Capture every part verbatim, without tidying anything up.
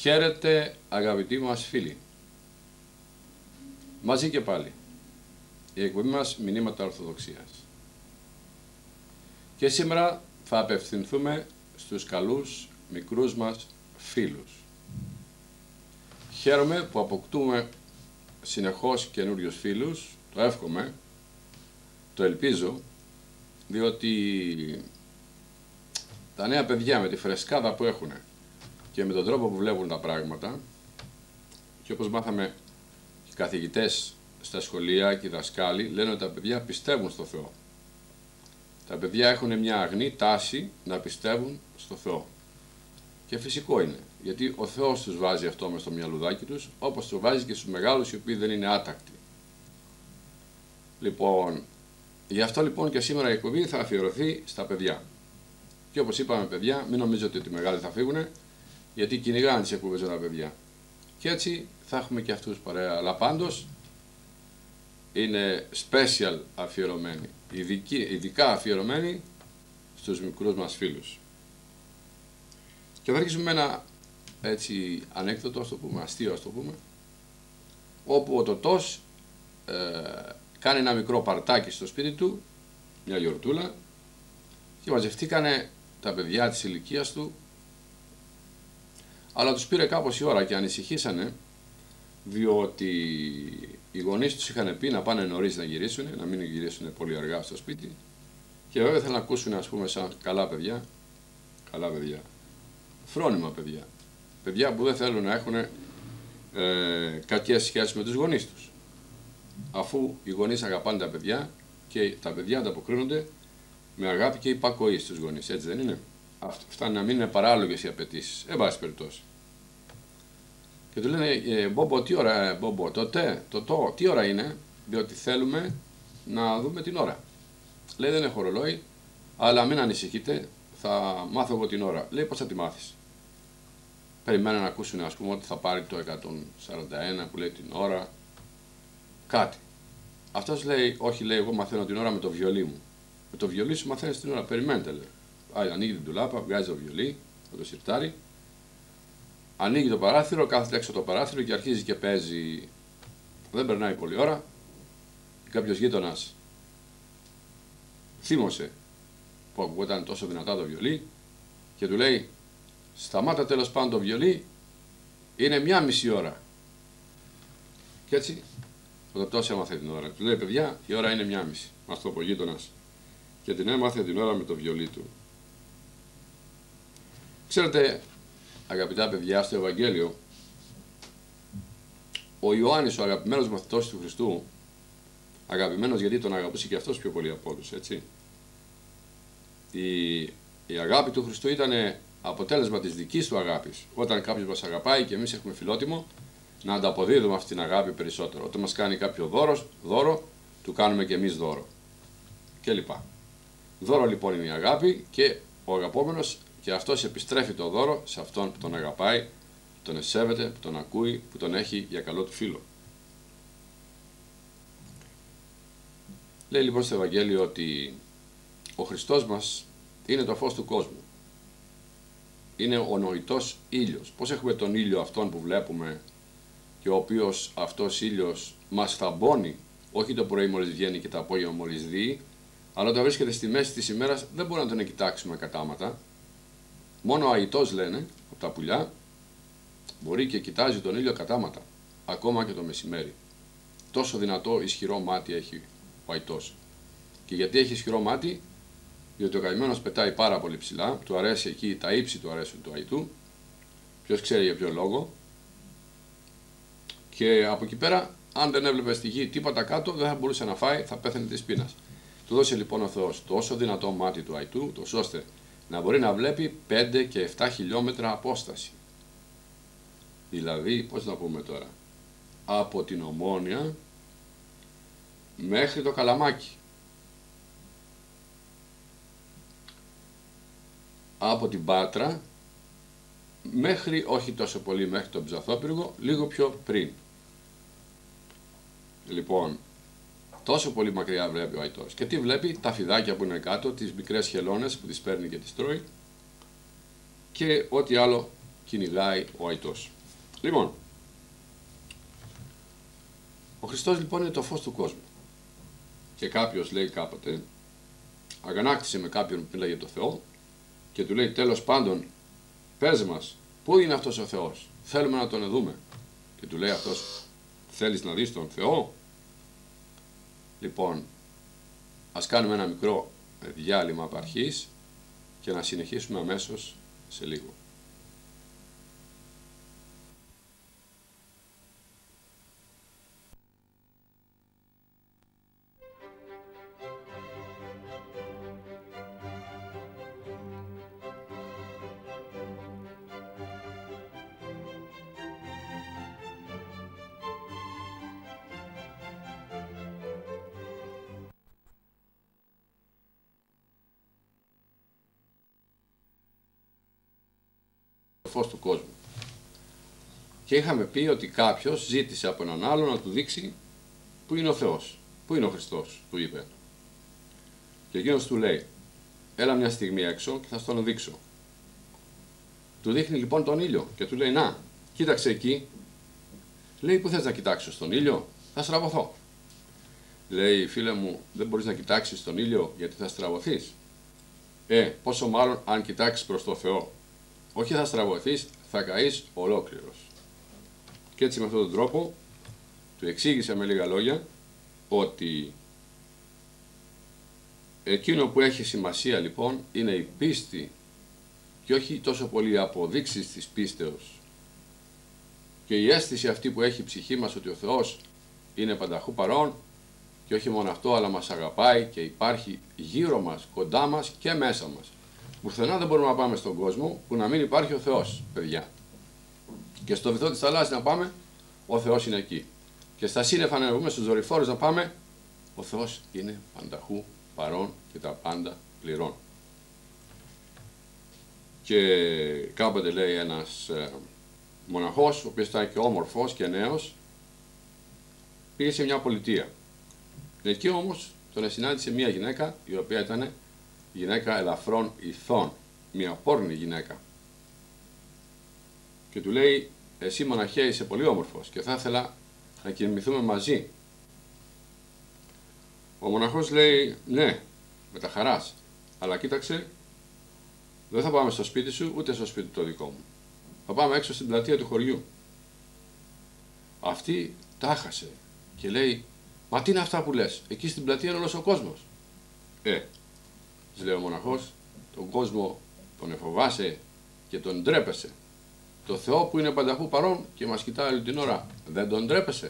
Χαίρετε αγαπητοί μας φίλοι. Μαζί και πάλι η εκπομπή μας Μηνύματα Ορθοδοξίας. Και σήμερα θα απευθυνθούμε στους καλούς μικρούς μας φίλους. Χαίρομαι που αποκτούμε συνεχώς καινούριους φίλους, το εύχομαι, το ελπίζω, διότι τα νέα παιδιά με τη φρεσκάδα που έχουν και με τον τρόπο που βλέπουν τα πράγματα, και όπως μάθαμε οι καθηγητές στα σχολεία και οι δασκάλοι λένε ότι τα παιδιά πιστεύουν στο Θεό. Τα παιδιά έχουν μια αγνή τάση να πιστεύουν στο Θεό. Και φυσικό είναι, γιατί ο Θεός τους βάζει αυτό μες στο μυαλουδάκι τους, όπως το βάζει και στους μεγάλους οι οποίοι δεν είναι άτακτοι. Λοιπόν, γι' αυτό λοιπόν και σήμερα η εκπομπή θα αφιερωθεί στα παιδιά. Και όπως είπαμε παιδιά, μην νομίζετε ότι οι μεγάλοι θα φύγουν, γιατί κυνηγάνε τις εκπομπές τα παιδιά. Και έτσι θα έχουμε και αυτούς παρέα. Αλλά πάντως είναι special αφιερωμένοι, ειδική, ειδικά αφιερωμένοι στους μικρούς μας φίλους. Και θα αρχίσουμε με ένα έτσι ανέκδοτο, ας το πούμε, αστείο ας το πούμε, όπου ο Τωτός ε, κάνει ένα μικρό παρτάκι στο σπίτι του, μια γιορτούλα, και μαζευτήκανε τα παιδιά της ηλικίας του, αλλά τους πήρε κάπως η ώρα και ανησυχήσανε, διότι οι γονείς τους είχαν πει να πάνε νωρίς να γυρίσουν, να μην γυρίσουν πολύ αργά στο σπίτι, και βέβαια θέλουν να ακούσουν, ας πούμε, σαν καλά παιδιά, καλά παιδιά, φρόνιμα παιδιά, παιδιά που δεν θέλουν να έχουν ε, κακές σχέσεις με τους γονείς τους, αφού οι γονείς αγαπάνε τα παιδιά και τα παιδιά ανταποκρίνονται με αγάπη και υπακοή στους γονείς, έτσι δεν είναι? Αυτά να μην είναι παράλογες οι απαιτήσεις, εν πάση περιπτώσει. Και του λένε, ε, Μπόμπο, τι ώρα, ε, Μπόμπο, τότε, το, το, τι ώρα είναι, διότι θέλουμε να δούμε την ώρα. Λέει, δεν έχω ρολόι, αλλά μην ανησυχείτε, θα μάθω εγώ την ώρα. Λέει, πώς θα τη μάθεις? Περιμένουν να ακούσουν, ας πούμε, ότι θα πάρει το εκατόν σαράντα ένα που λέει την ώρα, κάτι. Αυτός λέει, όχι, λέει, εγώ μαθαίνω την ώρα με το βιολί μου. Με το βιολί σου μαθαίνεις την ώρα, περιμένετε, λέει. Άρα, ανοίγει την τουλάπα, βγάζει το βιολί, το σιρτάρι, ανοίγει το παράθυρο, κάθεται έξω το παράθυρο και αρχίζει και παίζει. Δεν περνάει πολλή ώρα. Κάποιος γείτονας θύμωσε που ακούγονταν τόσο δυνατά το βιολί και του λέει, σταμάτα τέλος πάντων το βιολί, είναι μια μισή ώρα. Και έτσι ο Τωτός έμαθε την ώρα. Του λέει, παιδιά, η ώρα είναι μια μισή. Μας το είπε ο γείτονας. Και την έμαθε την ώρα με το βιολί του. Ξέρετε, αγαπητά παιδιά, στο Ευαγγέλιο, ο Ιωάννης, ο αγαπημένος μαθητός του Χριστού, αγαπημένος γιατί τον αγαπούσε και αυτός πιο πολύ από όλους, έτσι. Η, η αγάπη του Χριστού ήταν αποτέλεσμα της δικής του αγάπης. Όταν κάποιος μας αγαπάει και εμείς έχουμε φιλότιμο, να ανταποδίδουμε αυτή την αγάπη περισσότερο. Όταν μας κάνει κάποιο δώρο, δώρο του κάνουμε και εμείς δώρο. Και λοιπά. Δώρο λοιπόν είναι η αγάπη και ο αγαπόμενος, και αυτός επιστρέφει το δώρο σε αυτόν που τον αγαπάει, που τον εσέβεται, που τον ακούει, που τον έχει για καλό του φίλο. Λέει λοιπόν στο Ευαγγέλιο ότι ο Χριστός μας είναι το φως του κόσμου. Είναι ο νοητός ήλιος. Πώς έχουμε τον ήλιο αυτόν που βλέπουμε και ο οποίος αυτός ήλιος μας θαμπώνει, όχι το πρωί μόλις βγαίνει και το απόγευμα μόλις δει, αλλά όταν βρίσκεται στη μέση της ημέρας δεν μπορούμε να τον κοιτάξουμε κατάματα. Μόνο ο αητός, λένε, από τα πουλιά, μπορεί και κοιτάζει τον ήλιο κατάματα, ακόμα και το μεσημέρι. Τόσο δυνατό, ισχυρό μάτι έχει ο αητός. Και γιατί έχει ισχυρό μάτι? Διότι ο καημένος πετάει πάρα πολύ ψηλά, του αρέσει εκεί, τα ύψη του αρέσουν του αητού, ποιος ξέρει για ποιο λόγο. Και από εκεί πέρα, αν δεν έβλεπε στη γη τίποτα κάτω, δεν θα μπορούσε να φάει, θα πέθανε της πείνας. Του δώσε λοιπόν ο Θεός τόσο δυνατό μάτι του αητού, τόσο ώστε να μπορεί να βλέπει πέντε και επτά χιλιόμετρα απόσταση. Δηλαδή, πώς να πούμε τώρα, από την Ομόνια μέχρι το Καλαμάκι. Από την Πάτρα μέχρι, όχι τόσο πολύ μέχρι τον Ψαθόπυργο, λίγο πιο πριν. Λοιπόν, τόσο πολύ μακριά βλέπει ο αητός. Και τι βλέπει? Τα φιδάκια που είναι κάτω, τις μικρές χελώνες που τις παίρνει και τις τρώει και ό,τι άλλο κυνηγάει ο αητός. Λοιπόν, ο Χριστός λοιπόν είναι το φως του κόσμου. Και κάποιος λέει κάποτε, αγανάκτησε με κάποιον που μίλαγε το Θεό και του λέει τέλος πάντων, πες μας, πού είναι αυτός ο Θεός, θέλουμε να τον δούμε. Και του λέει αυτός, θέλεις να δεις τον Θεό? Λοιπόν, ας κάνουμε ένα μικρό διάλειμμα από αρχής και να συνεχίσουμε αμέσως σε λίγο. Φως του κόσμου. Και είχαμε πει ότι κάποιος ζήτησε από έναν άλλο να του δείξει πού είναι ο Θεός, πού είναι ο Χριστός, του είπε. Και εκείνος του λέει, έλα μια στιγμή έξω και θα στον δείξω. Του δείχνει λοιπόν τον ήλιο και του λέει, να, κοίταξε εκεί. Λέει, πού θες να κοιτάξω, στον ήλιο? Θα στραβωθώ. Λέει, φίλε μου, δεν μπορείς να κοιτάξεις τον ήλιο γιατί θα στραβωθείς. Ε, πόσο μάλλον αν κοιτάξεις προς το Θεό. Όχι θα στραβωθείς, θα καείς ολόκληρος. Και έτσι με αυτόν τον τρόπο του εξήγησε με λίγα λόγια ότι εκείνο που έχει σημασία λοιπόν είναι η πίστη και όχι τόσο πολύ οι αποδείξεις της πίστεως και η αίσθηση αυτή που έχει η ψυχή μας ότι ο Θεός είναι πανταχού παρόν και όχι μόνο αυτό αλλά μας αγαπάει και υπάρχει γύρω μας, κοντά μας και μέσα μας. Πουθενά δεν μπορούμε να πάμε στον κόσμο που να μην υπάρχει ο Θεός, παιδιά. Και στο βυθό της θαλάσσης να πάμε, ο Θεός είναι εκεί. Και στα σύννεφα να βγούμε στους δορυφόρους να πάμε, ο Θεός είναι πανταχού παρόν και τα πάντα πληρών. Και κάποτε λέει ένας ε, μοναχός, ο οποίος ήταν και όμορφος και νέος, πήγε σε μια πολιτεία. Εκεί όμως τον συνάντησε μια γυναίκα η οποία ήταν γυναίκα ελαφρών ηθών, μια πόρνη γυναίκα. Και του λέει, εσύ μοναχέ είσαι πολύ όμορφος και θα ήθελα να κοιμηθούμε μαζί. Ο μοναχός λέει, ναι, με τα χαράς, αλλά κοίταξε, δεν θα πάμε στο σπίτι σου ούτε στο σπίτι το δικό μου. Θα πάμε έξω στην πλατεία του χωριού. Αυτή τα χάσε και λέει, μα τι είναι αυτά που λες, εκεί στην πλατεία είναι όλος ο κόσμος. Ε, της λέει ο μοναχός, τον κόσμο τον εφοβάσαι και τον ντρέπεσαι. Το Θεό που είναι πανταχού παρόν και μας κοιτάει όλη την ώρα, δεν τον ντρέπεσαι?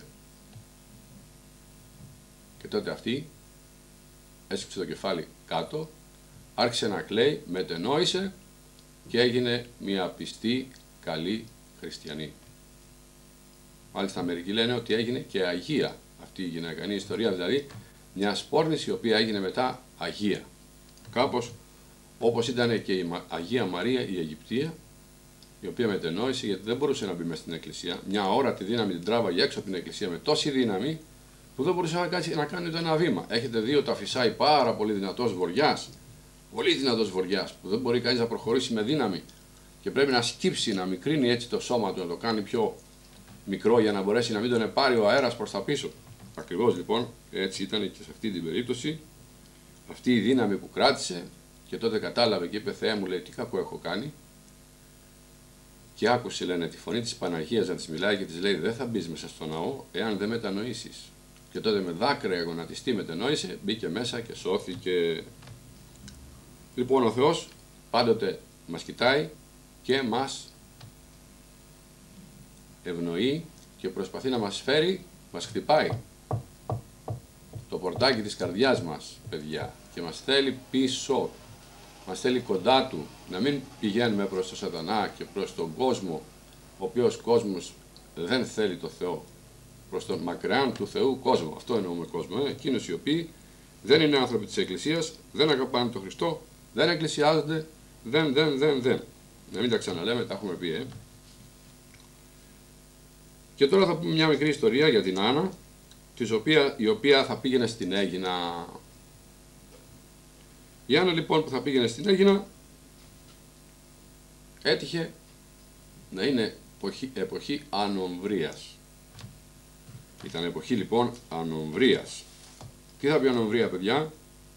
Και τότε αυτή έσκυψε το κεφάλι κάτω, άρχισε να κλαίει, μετενόησε και έγινε μια πιστή, καλή χριστιανή. Μάλιστα μερικοί λένε ότι έγινε και αγία αυτή η γυναίκα. Είναι η ιστορία δηλαδή μιας πόρνης η οποία έγινε μετά αγία. Κάπως όπως ήταν και η Αγία Μαρία η Αιγυπτία, η οποία μετενόησε γιατί δεν μπορούσε να μπει μέσα στην εκκλησία. Μια ώρα τη δύναμη την τράβαγε έξω από την εκκλησία με τόση δύναμη που δεν μπορούσε να κάνει, να κάνει ούτε ένα βήμα. Έχετε δει ότι το αφισάει πάρα πολύ δυνατός βοριάς, πολύ δυνατός βοριάς, που δεν μπορεί κανείς να προχωρήσει με δύναμη και πρέπει να σκύψει, να μικρύνει έτσι το σώμα του, να το κάνει πιο μικρό για να μπορέσει να μην τον πάρει ο αέρας προς τα πίσω. Ακριβώς λοιπόν έτσι ήταν και σε αυτή την περίπτωση. Αυτή η δύναμη που κράτησε και τότε κατάλαβε και είπε, Θεέ μου, λέει, τι κακό έχω κάνει. Και άκουσε, λένε, τη φωνή της Παναγίας να της μιλάει και της λέει, δεν θα μπεις μέσα στο ναό εάν δεν μετανοήσεις. Και τότε με δάκρυα γονατιστή μετενόησε, μπήκε μέσα και σώθηκε. Λοιπόν, ο Θεός πάντοτε μας κοιτάει και μας ευνοεί και προσπαθεί να μας φέρει, μας χτυπάει το πορτάκι της καρδιάς μας, παιδιά, και μας θέλει πίσω, μας θέλει κοντά του, να μην πηγαίνουμε προς τον σατανά και προς τον κόσμο, ο οποίος κόσμος δεν θέλει το Θεό, προς τον μακράν του Θεού κόσμο. Αυτό εννοούμε κόσμο, ε? Εκείνους οι οποίοι δεν είναι άνθρωποι της Εκκλησίας, δεν αγαπάνε τον Χριστό, δεν εκκλησιάζονται, δεν, δεν, δεν, δεν. Να μην τα ξαναλέμε, τα έχουμε πει, ε. Και τώρα θα πούμε μια μικρή ιστορία για την Άννα, της οποία, η οποία θα πήγαινε στην Αίγινα. Η Άννα λοιπόν που θα πήγαινε στην Αίγινα έτυχε να είναι εποχή, εποχή ανομβρίας. Ήταν εποχή λοιπόν ανομβρίας. Τι θα πει ανομβρία, παιδιά?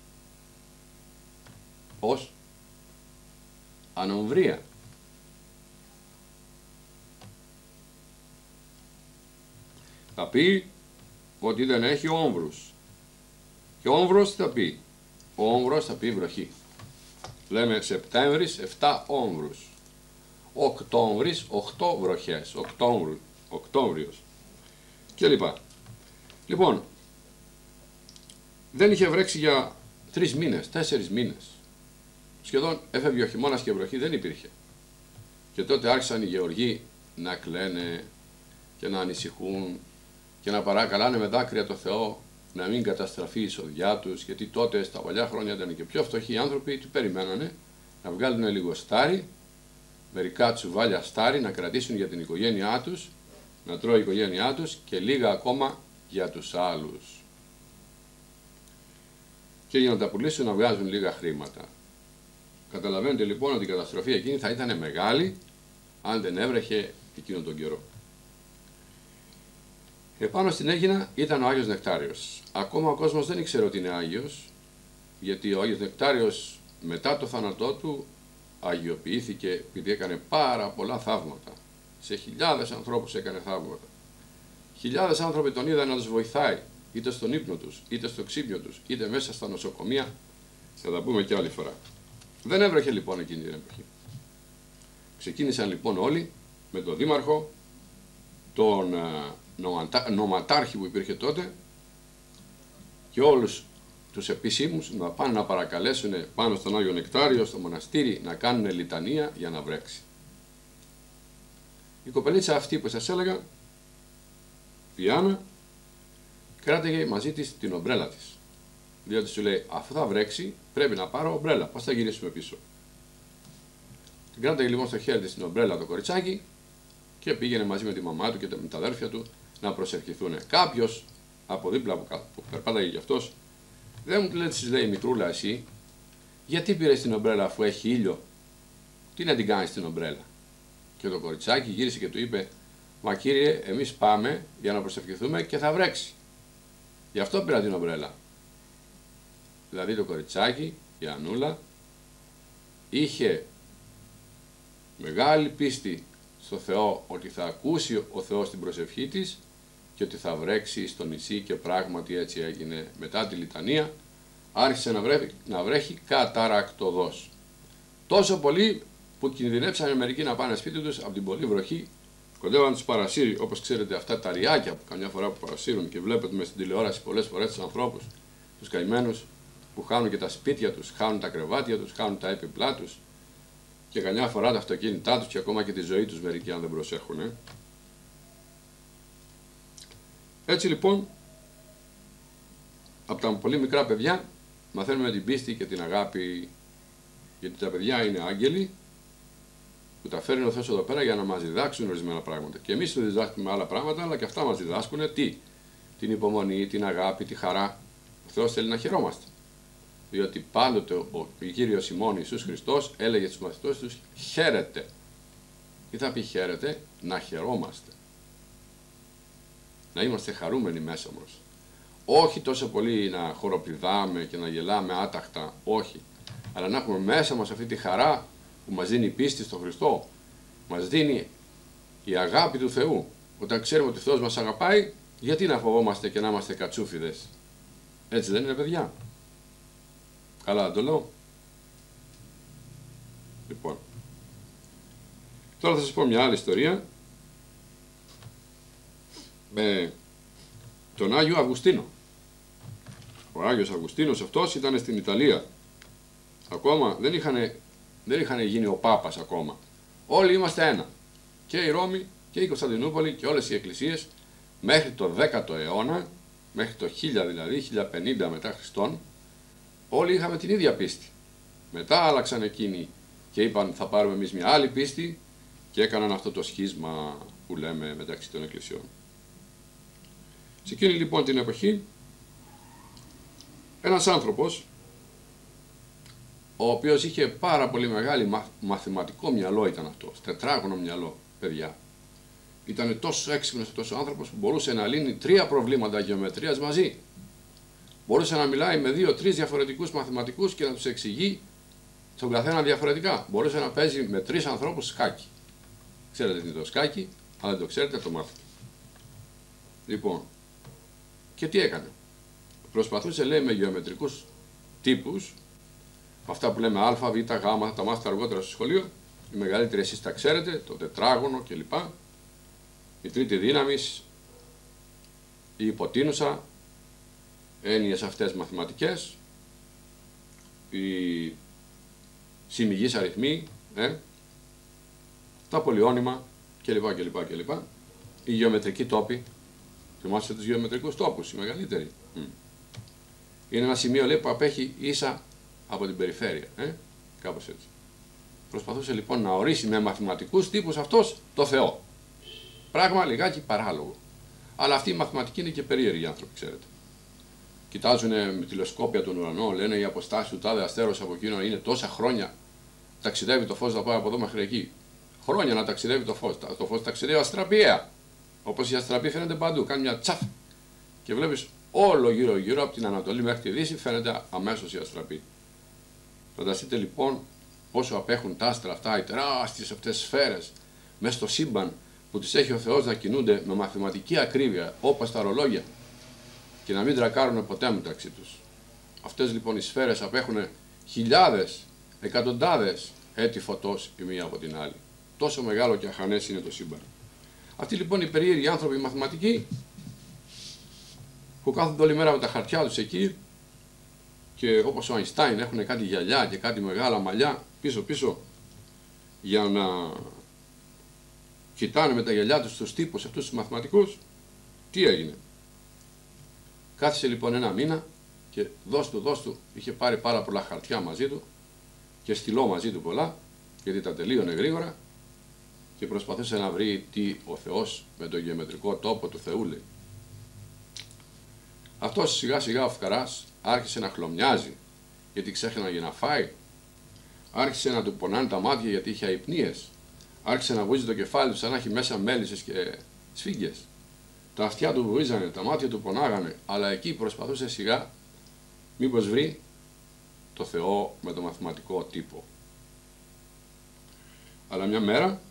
Πώς? Ανομβρία. Θα πει ότι δεν έχει όμβρους. Και ο όμβρος θα πει? Ο όμβρος θα πει βροχή. Λέμε Σεπτέμβρης εφτά όμβρους. Οκτώβρης οκτώ βροχές. Οκτώβρου, Οκτώβριος. Και λοιπά. Λοιπόν, δεν είχε βρέξει για τρεις μήνες, τέσσερις μήνες. Σχεδόν έφευγε ο χειμώνας και βροχή δεν υπήρχε. Και τότε άρχισαν οι γεωργοί να κλαίνε και να ανησυχούν και να παρακαλάνε με δάκρυα το Θεό να μην καταστραφεί η εισοδιά τους, γιατί τότε στα παλιά χρόνια ήταν και πιο φτωχοί άνθρωποι, τι περιμένανε? Να βγάλουν λίγο στάρι, μερικά τσουβάλια στάρι να κρατήσουν για την οικογένειά τους, να τρώει η οικογένειά τους και λίγα ακόμα για τους άλλους. Και για να τα πουλήσουν να βγάζουν λίγα χρήματα. Καταλαβαίνετε λοιπόν ότι η καταστροφή εκείνη θα ήταν μεγάλη αν δεν έβρεχε εκείνον τον καιρό. Επάνω στην Αίγινα ήταν ο Άγιος Νεκτάριος. Ακόμα ο κόσμος δεν ήξερε ότι είναι Άγιος, γιατί ο Άγιος Νεκτάριος μετά το θάνατό του αγιοποιήθηκε επειδή έκανε πάρα πολλά θαύματα. Σε χιλιάδες ανθρώπους έκανε θαύματα. Χιλιάδες άνθρωποι τον είδαν να τους βοηθάει, είτε στον ύπνο τους, είτε στο ξύπνιο τους, είτε μέσα στα νοσοκομεία. Θα τα πούμε και άλλη φορά. Δεν έβρεχε λοιπόν εκείνη την εποχή. Ξεκίνησαν λοιπόν όλοι με τον δήμαρχο, τον νοματα... νοματάρχη που υπήρχε τότε και όλους τους επίσημους να πάνε να παρακαλέσουν πάνω στον Άγιο Νεκτάριο, στο μοναστήρι, να κάνουν λιτανία για να βρέξει. Η κοπελίτσα αυτή που σας έλεγα, η Άννα, κράταγε μαζί της την ομπρέλα της. Διότι σου λέει, αφού θα βρέξει, πρέπει να πάρω ομπρέλα. Πώς θα γυρίσουμε πίσω? Την κράταγε λοιπόν στο χέρι της την ομπρέλα το κοριτσάκι και πήγαινε μαζί με τη μαμά του και με τα αδέρφια του να προσευχηθούν. Κάποιος από δίπλα που περπάταγε κι αυτός, δεν μου λέει, της λέει, μικρούλα, εσύ, γιατί πήρες την ομπρέλα αφού έχει ήλιο? Τι να την κάνεις την ομπρέλα? Και το κοριτσάκι γύρισε και του είπε, μα κύριε, εμείς πάμε για να προσευχηθούμε και θα βρέξει. Γι' αυτό πήρα την ομπρέλα. Δηλαδή το κοριτσάκι, η Ανούλα, είχε μεγάλη πίστη στο Θεό ότι θα ακούσει ο Θεός την προσευχή της και ότι θα βρέξει στο νησί, και πράγματι έτσι έγινε. Μετά τη λιτανία άρχισε να βρέχει, να βρέχει καταρακτωδώς. Τόσο πολύ που κινδυνέψανε μερικοί να πάνε σπίτι τους από την πολλή βροχή. Κοντεύαν τους παρασύρει, όπως ξέρετε, αυτά τα ριάκια που καμιά φορά που παρασύρουν και βλέπετε με στην τηλεόραση πολλές φορές τους ανθρώπους, τους καημένους, που χάνουν και τα σπίτια τους, χάνουν τα κρεβάτια τους, χάνουν τα έπιπλά τους και καμιά φορά τα αυτοκίνητά τους και ακόμα και τη ζωή τους μερικοί αν δεν προσέχουν. Ε. Έτσι λοιπόν, από τα πολύ μικρά παιδιά μαθαίνουμε την πίστη και την αγάπη, γιατί τα παιδιά είναι άγγελοι που τα φέρνει ο Θεός εδώ πέρα για να μας διδάξουν ορισμένα πράγματα. Και εμείς τους διδάσκουμε άλλα πράγματα, αλλά και αυτά μας διδάσκουν τι? Την υπομονή, την αγάπη, τη χαρά. Ο Θεός θέλει να χαιρόμαστε. Διότι πάντοτε ο Κύριος ημών Ιησούς Χριστός έλεγε στους μαθητές τους, χαίρετε. Τι θα πει χαίρετε? Να χαιρόμαστε. Να είμαστε χαρούμενοι μέσα μας. Όχι τόσο πολύ να χοροπηδάμε και να γελάμε άταχτα, όχι. Αλλά να έχουμε μέσα μας αυτή τη χαρά που μας δίνει η πίστη στον Χριστό. Μας δίνει η αγάπη του Θεού. Όταν ξέρουμε ότι ο Θεός μας αγαπάει, γιατί να φοβόμαστε και να είμαστε κατσούφιδες? Έτσι δεν είναι, παιδιά? Καλά το λέω? Λοιπόν, τώρα θα σας πω μια άλλη ιστορία με τον Άγιο Αυγουστίνο. Ο Άγιος Αυγουστίνος αυτός ήταν στην Ιταλία. Ακόμα δεν είχαν, δεν είχαν γίνει ο Πάπας ακόμα. Όλοι είμαστε ένα. Και η Ρώμη και η Κωνσταντινούπολη και όλες οι εκκλησίες μέχρι το δέκατο αιώνα, μέχρι το χίλια δηλαδή, χίλια πενήντα μετά Χριστόν, όλοι είχαμε την ίδια πίστη. Μετά άλλαξαν εκείνοι και είπαν θα πάρουμε εμείς μια άλλη πίστη και έκαναν αυτό το σχίσμα που λέμε μεταξύ των εκκλησιών. Σε εκείνη λοιπόν την εποχή, ένας άνθρωπος, ο οποίος είχε πάρα πολύ μεγάλη μαθηματικό μυαλό ήταν αυτός, τετράγωνο μυαλό, παιδιά. Ήταν τόσο έξυπνος αυτός ο άνθρωπος που μπορούσε να λύνει τρία προβλήματα γεωμετρίας μαζί. Μπορούσε να μιλάει με δύο-τρεις διαφορετικούς μαθηματικούς και να τους εξηγεί στον καθένα διαφορετικά. Μπορούσε να παίζει με τρεις ανθρώπους σκάκι. Ξέρετε τι είναι το σκάκι, αν δεν το ξέρετε το μάθετε. Λοιπόν, και τι έκανε. Προσπαθούσε, λέει, με γεωμετρικούς τύπους, αυτά που λέμε α, β, γ, θα τα μάθετε αργότερα στο σχολείο, οι μεγαλύτεροι εσείς τα ξέρετε, το τετράγωνο κλπ. Η τρίτη δύναμη, η υποτείνουσα, έννοιες αυτές μαθηματικές, οι συμμηγείς αριθμοί, ε, τα πολυώνυμα κλπ. κλπ, κλπ. Οι γεωμετρικοί τόποι, θυμάστε τους γεωμετρικούς τόπους, οι μεγαλύτεροι. Mm. Είναι ένα σημείο, λέει, που απέχει ίσα από την περιφέρεια, ε, κάπως έτσι. Προσπαθούσε λοιπόν να ορίσει με μαθηματικούς τύπους αυτός το Θεό. Πράγμα λιγάκι παράλογο. Αλλά αυτοί οι μαθηματικοί είναι και περίεργοι άνθρωποι, ξέρετε. Κοιτάζουν με τηλεσκόπια τον ουρανό, λένε η αποστάση του τάδε αστέρος από εκείνο είναι τόσα χρόνια. Ταξιδεύει το φως να πάει από εδώ μέχρι εκεί. Χρόνια να ταξιδεύει το φως. Το φως ταξιδεύει αστραπιαία. Όπως η αστραπή φαίνεται παντού. Κάνει μια τσαφ και βλέπεις όλο γύρω-γύρω από την Ανατολή μέχρι τη Δύση φαίνεται αμέσως η αστραπή. Φανταστείτε λοιπόν πόσο απέχουν τα άστρα αυτά, οι τεράστιες αυτές σφαίρες μέσα στο σύμπαν που τις έχει ο Θεός να κινούνται με μαθηματική ακρίβεια όπως τα ρολόγια και να μην τρακάρουν ποτέ μεταξύ τους. Αυτές λοιπόν οι σφαίρες απέχουν χιλιάδες, εκατοντάδες έτη φωτός η μία από την άλλη. Τόσο μεγάλο και αχανές είναι το σύμπαν. Αυτοί λοιπόν οι περίεργοι άνθρωποι οι μαθηματικοί που κάθονται όλη μέρα με τα χαρτιά τους εκεί και όπως ο Αϊνστάιν έχουν κάτι γυαλιά και κάτι μεγάλα μαλλιά πίσω πίσω για να κοιτάνε με τα γυαλιά τους τους τύπους αυτούς τους μαθηματικούς. Τι έγινε. Κάθισε λοιπόν ένα μήνα και δώσ' του, δώσ' του, είχε πάρει πάρα πολλά χαρτιά μαζί του και στυλό μαζί του πολλά, γιατί τα τελείωνε γρήγορα και προσπαθούσε να βρει τι ο Θεός με το γεωμετρικό τόπο του Θεού λέει. Αυτός σιγά σιγά ο φκαράς άρχισε να χλωμιάζει γιατί ξέχναγε να φάει, άρχισε να του πονάνε τα μάτια γιατί είχε αϊπνίες, άρχισε να βουίζει το κεφάλι του σαν να έχει μέσα μέλισσες και σφίγγες. Τα αυτιά του βουίζανε, τα μάτια του πονάγανε, αλλά εκεί προσπαθούσε σιγά μήπως βρει το Θεό με το μαθηματικό τύπο. Αλλά μια μέρα,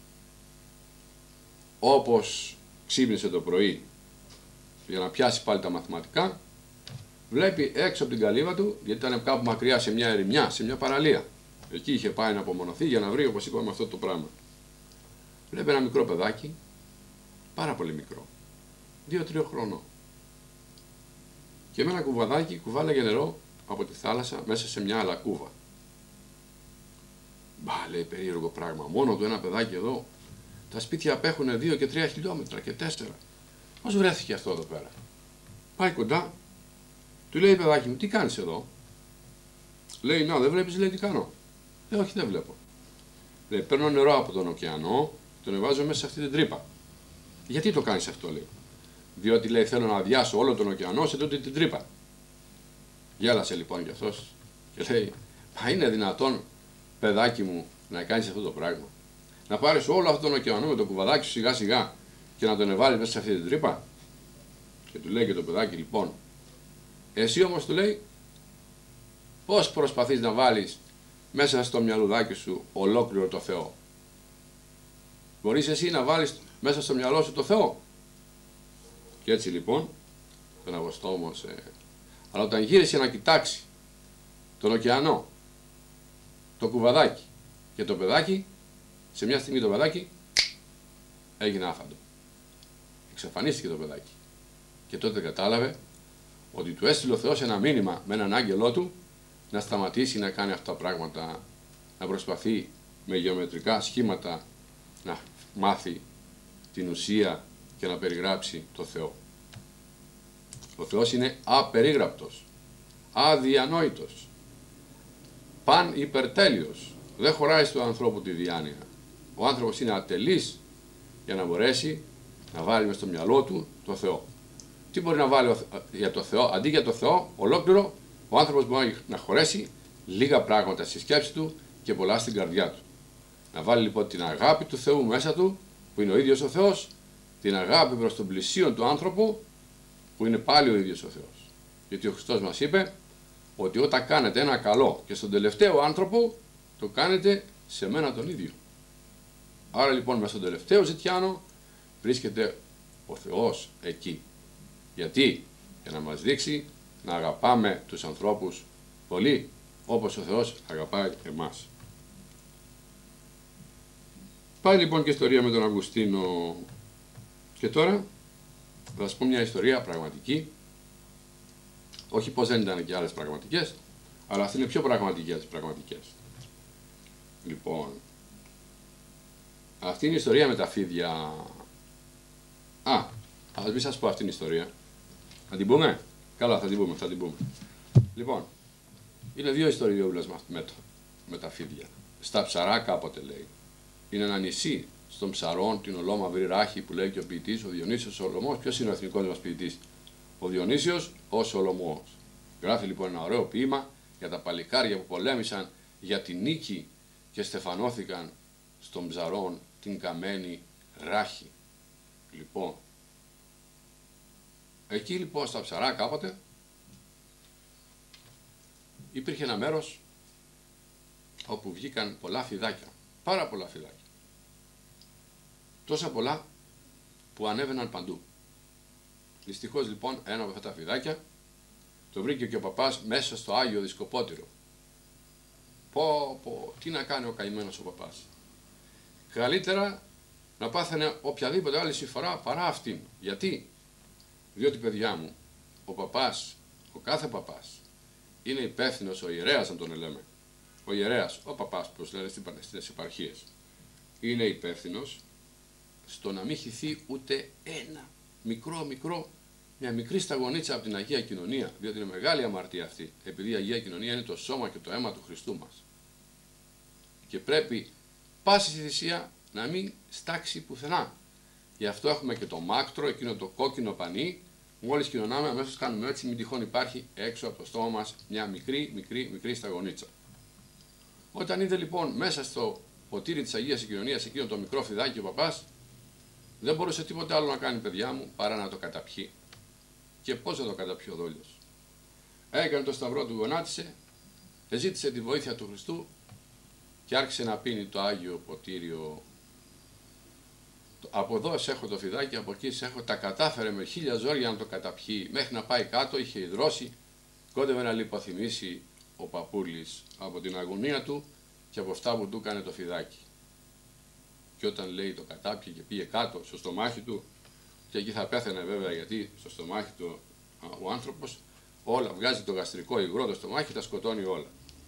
όπως ξύπνησε το πρωί για να πιάσει πάλι τα μαθηματικά, βλέπει έξω από την καλύβα του, γιατί ήταν κάπου μακριά σε μια ερημιά, σε μια παραλία. Εκεί είχε πάει να απομονωθεί για να βρει, όπως είπαμε, αυτό το πράγμα. Βλέπει ένα μικρό παιδάκι, πάρα πολύ μικρό, δύο-τρία χρονών. Και με ένα κουβαδάκι κουβάλαγε νερό από τη θάλασσα μέσα σε μια αλακούβα. Μπα, λέει, περίεργο πράγμα. Μόνο του ένα παιδάκι εδώ, τα σπίτια απέχουν δύο και τρία χιλιόμετρα και τέσσερα. Πώς βρέθηκε αυτό εδώ πέρα. Πάει κοντά, του λέει, παιδάκι μου, τι κάνεις εδώ. Λέει, να, δεν βλέπεις, λέει, τι κάνω. Λέει, όχι, δεν βλέπω. Λέει, παίρνω νερό από τον ωκεανό, τον βάζω μέσα σε αυτή την τρύπα. Γιατί το κάνεις αυτό, λέει. Διότι, λέει, θέλω να αδειάσω όλο τον ωκεανό σε τούτη την τρύπα. Γέλασε λοιπόν κι αυτός και λέει, μα είναι δυνατόν, παιδάκι μου, να κάνεις αυτό το πράγμα. Να πάρεις όλο αυτόν τον ωκεανό με το κουβαδάκι σου σιγά σιγά και να τον βάλεις μέσα σε αυτή την τρύπα. Και του λέει και το παιδάκι, λοιπόν, εσύ όμως, του λέει, πώς προσπαθείς να βάλεις μέσα στο μυαλουδάκι σου ολόκληρο το Θεό. Μπορείς εσύ να βάλεις μέσα στο μυαλό σου το Θεό. Και έτσι λοιπόν, τον Αγωστό όμως, ε, αλλά όταν γύρισε να κοιτάξει τον ωκεανό, το κουβαδάκι και το παιδάκι, σε μια στιγμή το παιδάκι έγινε άφαντο. Εξαφανίστηκε το παιδάκι. Και τότε κατάλαβε ότι του έστειλε ο Θεός ένα μήνυμα με έναν άγγελό του να σταματήσει να κάνει αυτά τα πράγματα, να προσπαθεί με γεωμετρικά σχήματα να μάθει την ουσία και να περιγράψει το Θεό. Ο Θεός είναι απερίγραπτος, αδιανόητος, παν υπερτέλειος. Δεν χωράει στον ανθρώπου τη διάνοια. Ο άνθρωπος είναι ατελής για να μπορέσει να βάλει μες στο μυαλό του το Θεό. Τι μπορεί να βάλει για το Θεό, αντί για το Θεό ολόκληρο, ο άνθρωπος μπορεί να χωρέσει λίγα πράγματα στη σκέψη του και πολλά στην καρδιά του. Να βάλει λοιπόν την αγάπη του Θεού μέσα του που είναι ο ίδιος ο Θεός, την αγάπη προς τον πλησίον του άνθρωπου, που είναι πάλι ο ίδιος ο Θεός. Γιατί ο Χριστός μας είπε ότι όταν κάνετε ένα καλό και στον τελευταίο άνθρωπο, το κάνετε σε μένα τον ίδιο. Άρα λοιπόν μέσα στον τελευταίο ζητιάνο βρίσκεται ο Θεός εκεί. Γιατί? Για να μας δείξει να αγαπάμε τους ανθρώπους πολύ, όπως ο Θεός αγαπάει εμάς. Πάει λοιπόν και ιστορία με τον Αυγουστίνο. Και τώρα θα σας πω μια ιστορία πραγματική. Όχι πως δεν ήταν και άλλες πραγματικές, αλλά αυτή είναι πιο πραγματική από τις πραγματικές. Λοιπόν, αυτή είναι η ιστορία με τα φίδια. Α, ας μην σας πω αυτήν την ιστορία. Θα την πούμε? Καλά, θα την πούμε, θα την πούμε. Λοιπόν, είναι δύο ιστοριούλες με, με τα φίδια. Στα Ψαρά κάποτε λέει. Είναι ένα νησί στον Ψαρών, την ολόμαυρη ράχη που λέει και ο ποιητής, ο Διονύσιος Σολωμός. Ποιος είναι ο εθνικός μας ποιητής? Ο Διονύσιος ο Σολωμός. Γράφει λοιπόν ένα ωραίο ποίημα για τα παλικάρια που πολέμησαν για την νίκη και στεφανώθηκαν στον Ψαρών την καμένη ράχη. Λοιπόν, εκεί λοιπόν στα Ψαρά κάποτε υπήρχε ένα μέρος όπου βγήκαν πολλά φιδάκια, πάρα πολλά φιδάκια. Τόσα πολλά που ανέβαιναν παντού. Δυστυχώς λοιπόν ένα από αυτά τα φιδάκια το βρήκε και ο παπάς μέσα στο Άγιο Δισκοπότηρο. Πω πω, τι να κάνει ο καημένος ο παπάς. Καλύτερα να πάθαινε οποιαδήποτε άλλη συμφορά παρά αυτήν. Γιατί? Διότι παιδιά μου, ο παπάς, ο κάθε παπάς, είναι υπεύθυνος, ο ιερέας να τον λέμε. Ο ιερέας, ο παπάς, όπως λένε στις επαρχίες, είναι υπεύθυνος στο να μην χυθεί ούτε ένα μικρό μικρό, μια μικρή σταγονίτσα από την Αγία Κοινωνία, διότι είναι μεγάλη αμαρτία αυτή, επειδή η Αγία Κοινωνία είναι το σώμα και το αίμα του Χριστού μας. Και πρέπει πάση στη θυσία να μην στάξει πουθενά. Γι' αυτό έχουμε και το μάκτρο, εκείνο το κόκκινο πανί, μόλις κοινωνάμε αμέσως κάνουμε έτσι, μην τυχόν υπάρχει έξω από το στόμα μας μια μικρή, μικρή, μικρή σταγονίτσα. Όταν είδε λοιπόν μέσα στο ποτήρι της Αγίας Κοινωνίας εκείνο το μικρό φιδάκι ο παπάς, δεν μπορούσε τίποτα άλλο να κάνει, παιδιά μου, παρά να το καταπιεί. Και πώς θα το καταπιεί ο δόλιος? Έκανε το σταυρό του, γονάτισε, ζήτησε τη βοήθεια του Χριστού και άρχισε να πίνει το Άγιο ποτήριο. Από εδώ έχω το φιδάκι, από εκεί έχω, τα κατάφερε με χίλια ζόρια να το καταπιεί. Μέχρι να πάει κάτω είχε υδρώσει, κόντευε να λιποθυμήσει ο παππούλης από την αγωνία του και από αυτά που του έκανε το φιδάκι. Και όταν λέει το κατάπιε και πήγε κάτω στο στομάχι του, και εκεί θα πέθανε βέβαια, γιατί στο στομάχι του ο άνθρωπος όλα βγάζει το γαστρικό υγρό, το στομάχι τα σκοτώνει όλα.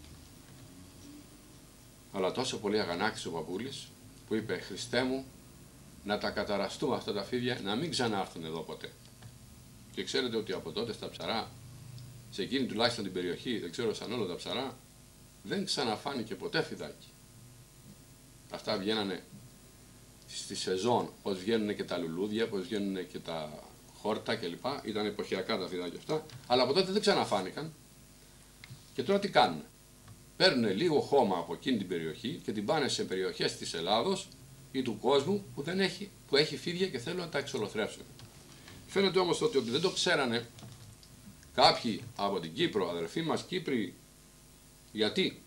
Αλλά τόσο πολύ αγανάκτησε ο παππούλης που είπε, Χριστέ μου, να τα καταραστούμε αυτά τα φίδια, να μην ξανάρθουν εδώ ποτέ. Και ξέρετε ότι από τότε στα Ψαρά, σε εκείνη τουλάχιστον την περιοχή, δεν ξέρω σαν όλα τα Ψαρά, δεν ξαναφάνηκε ποτέ φιδάκι. Αυτά βγαίνανε στη σεζόν, πως βγαίνουν και τα λουλούδια, πως βγαίνουν και τα χόρτα κλπ. Ήταν εποχιακά τα φιδάκια αυτά, αλλά από τότε δεν ξαναφάνηκαν. Και τώρα τι κάνουν? Παίρνουν λίγο χώμα από εκείνη την περιοχή και την πάνε σε περιοχές της Ελλάδος ή του κόσμου που, δεν έχει, που έχει φίδια και θέλουν να τα εξολοθρεύσουν. Φαίνεται όμως ότι, ότι δεν το ξέρανε κάποιοι από την Κύπρο, αδερφοί μας Κύπροι. Γιατί?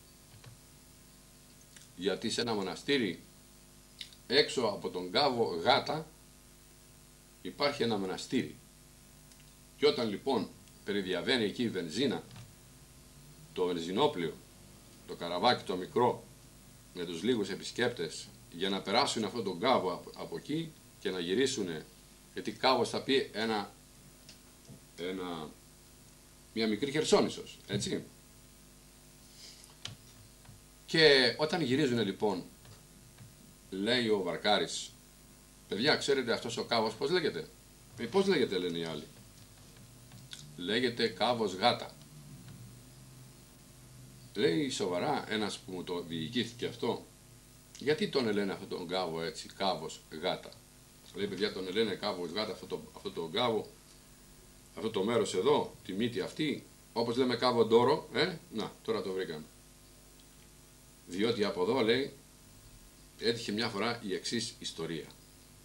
Γιατί σε ένα μοναστήρι έξω από τον κάβο Γάτα υπάρχει ένα μοναστήρι. Και όταν λοιπόν περιδιαβαίνει εκεί η βενζίνα, το βενζινόπλιο, το καραβάκι το μικρό με τους λίγους επισκέπτες για να περάσουν αυτόν τον κάβο από, από εκεί και να γυρίσουν, γιατί κάβος θα πει ένα, ένα, μια μικρή Χερσόνησος, έτσι. Και όταν γυρίζουν λοιπόν, λέει ο Βαρκάρης, παιδιά, ξέρετε αυτός ο κάβος πώς λέγεται? Ε, πώς λέγεται, λένε οι άλλοι? Λέγεται κάβος Γάτα. Λέει σοβαρά ένας που μου το διοικήθηκε αυτό, γιατί τον λένε αυτόν τον κάβο έτσι, κάβος Γάτα? Λέει, παιδιά, τον λένε κάβος Γάτα αυτό το, αυτό το κάβο, αυτό το μέρος εδώ, τη μύτη αυτή, όπως λέμε κάβο Ντόρο, ε, να, τώρα το βρήκαμε. Διότι από εδώ, λέει, έτυχε μια φορά η εξής ιστορία.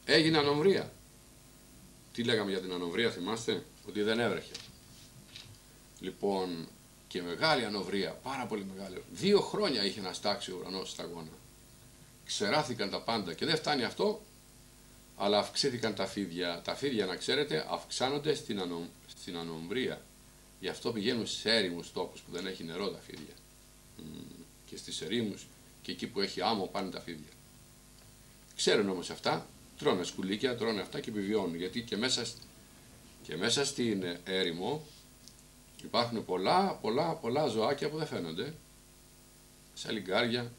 έγινε ανομβρία. Τι λέγαμε για την ανομβρία, θυμάστε? Ότι δεν έβρεχε. Λοιπόν, και μεγάλη ανοβρία, πάρα πολύ μεγάλη. Δύο χρόνια είχε να στάξει ο ουρανός σταγόνα. Ξεράθηκαν τα πάντα και δεν φτάνει αυτό, αλλά αυξήθηκαν τα φίδια. Τα φίδια, να ξέρετε, αυξάνονται στην, ανο... στην ανομβρία. Γι' αυτό πηγαίνουν σε έρημους τόπους που δεν έχει νερό τα φίδια. Και στις ερήμους και εκεί που έχει άμμο πάνε τα φίδια. Ξέρουν όμως αυτά, τρώνε σκουλίκια, τρώνε αυτά και επιβιώνουν. Γιατί και μέσα, και μέσα στην έρημο υπάρχουν πολλά, πολλά, πολλά ζωάκια που δεν φαίνονται. Σαλιγκάρια,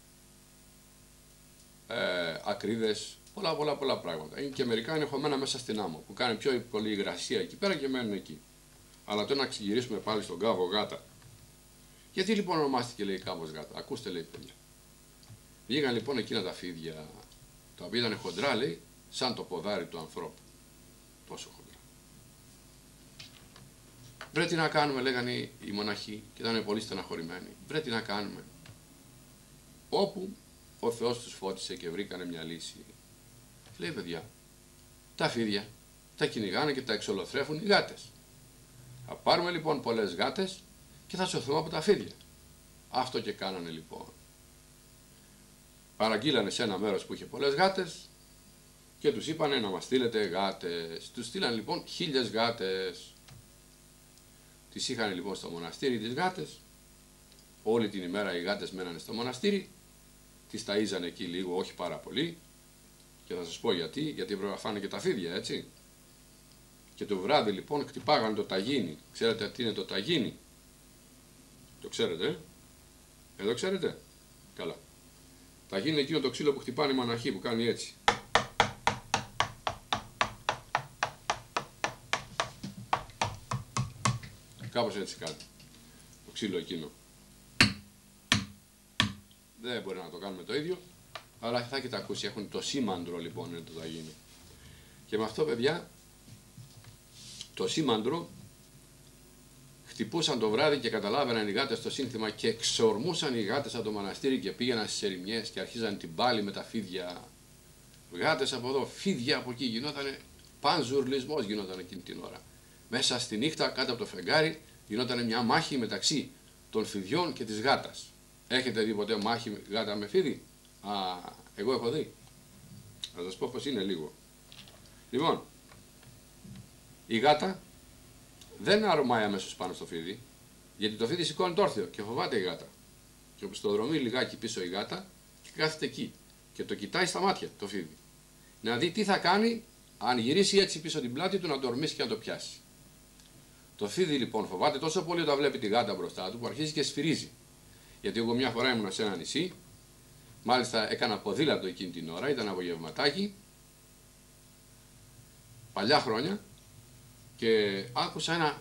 ε, ακρίδες, πολλά, πολλά, πολλά πράγματα. Είναι και μερικά είναι χωμένα μέσα στην άμμο που κάνει πιο πολύ υγρασία εκεί πέρα και μένουν εκεί. Αλλά τώρα να ξηγυρίσουμε πάλι στον κάβο γάτα. Γιατί λοιπόν ονομάστηκε, λέει, κάβος γάτα? Ακούστε, λέει, παιδιά. Βγήκαν λοιπόν εκείνα τα φίδια, τα οποία ήταν χοντρά, λέει, σαν το ποδάρι του ανθρώπου. Τόσο χοντρά. Βρε τι να κάνουμε, λέγανε οι μοναχοί, και ήταν πολύ στεναχωρημένοι. Βρε τι να κάνουμε. Όπου ο Θεός τους φώτισε και βρήκανε μια λύση. Λέει, παιδιά, τα φίδια τα κυνηγάνε και τα εξολοθρέφουν οι γάτες. Θα πάρουμε λοιπόν πολλές γάτες και θα σωθούμε από τα φίδια. Αυτό και κάνανε λοιπόν. Παραγγείλανε σε ένα μέρος που είχε πολλές γάτες και τους είπανε να μας στείλετε γάτες. Τους στείλανε λοιπόν χίλιες γάτες. Τις είχαν λοιπόν στο μοναστήρι τις γάτες. Όλη την ημέρα οι γάτες μένανε στο μοναστήρι. Τις ταΐζανε εκεί λίγο, όχι πάρα πολύ. Και θα σας πω γιατί, γιατί έπρεπε να φάνε και τα φίδια, έτσι. Και το βράδυ λοιπόν χτυπάγανε το ταγίνι. Ξέρετε τι είναι το ταγίνι? Το ξέρετε, ε? Εδώ ξέρετε? Καλά. Ταγίνι είναι εκείνο το ξύλο που χτυπάνε οι μοναχοί, που κάνει έτσι. Κάπως έτσι κάνει. Το ξύλο εκείνο. Δεν μπορεί να το κάνουμε το ίδιο, αλλά θα έχετε ακούσει. Έχουν το σήμαντρο λοιπόν, είναι το ταγίνι. Και με αυτό, παιδιά, το σήμαντρο χτυπούσαν το βράδυ και καταλάβαιναν οι γάτες το σύνθημα και εξορμούσαν οι γάτες από το μοναστήρι και πήγαιναν στις ερημιές και αρχίζαν την πάλη με τα φίδια. Γάτες από εδώ, φίδια από εκεί, γινόταν πανζουρλισμός γινόταν εκείνη την ώρα. Μέσα στη νύχτα κάτω από το φεγγάρι γινόταν μια μάχη μεταξύ των φιδιών και της γάτας. Έχετε δει ποτέ μάχη γάτα με φίδι? Α, εγώ έχω δει. Θα σας πω πως είναι λίγο. Λοιπόν, η γάτα δεν αρμάει αμέσως πάνω στο φίδι, γιατί το φίδι σηκώνει το όρθιο και φοβάται η γάτα. Και όπως το δρομεί λιγάκι πίσω η γάτα και κάθεται εκεί και το κοιτάει στα μάτια το φίδι. Να δει τι θα κάνει αν γυρίσει έτσι πίσω την πλάτη του, να το ορμήσει και να το πιάσει. Το φίδι λοιπόν φοβάται τόσο πολύ όταν βλέπει τη γάτα μπροστά του που αρχίζει και σφυρίζει. Γιατί εγώ μια φορά ήμουν σε ένα νησί, μάλιστα έκανα ποδήλατο εκείνη την ώρα, ήταν απογευματάκι, παλιά χρόνια, και άκουσα ένα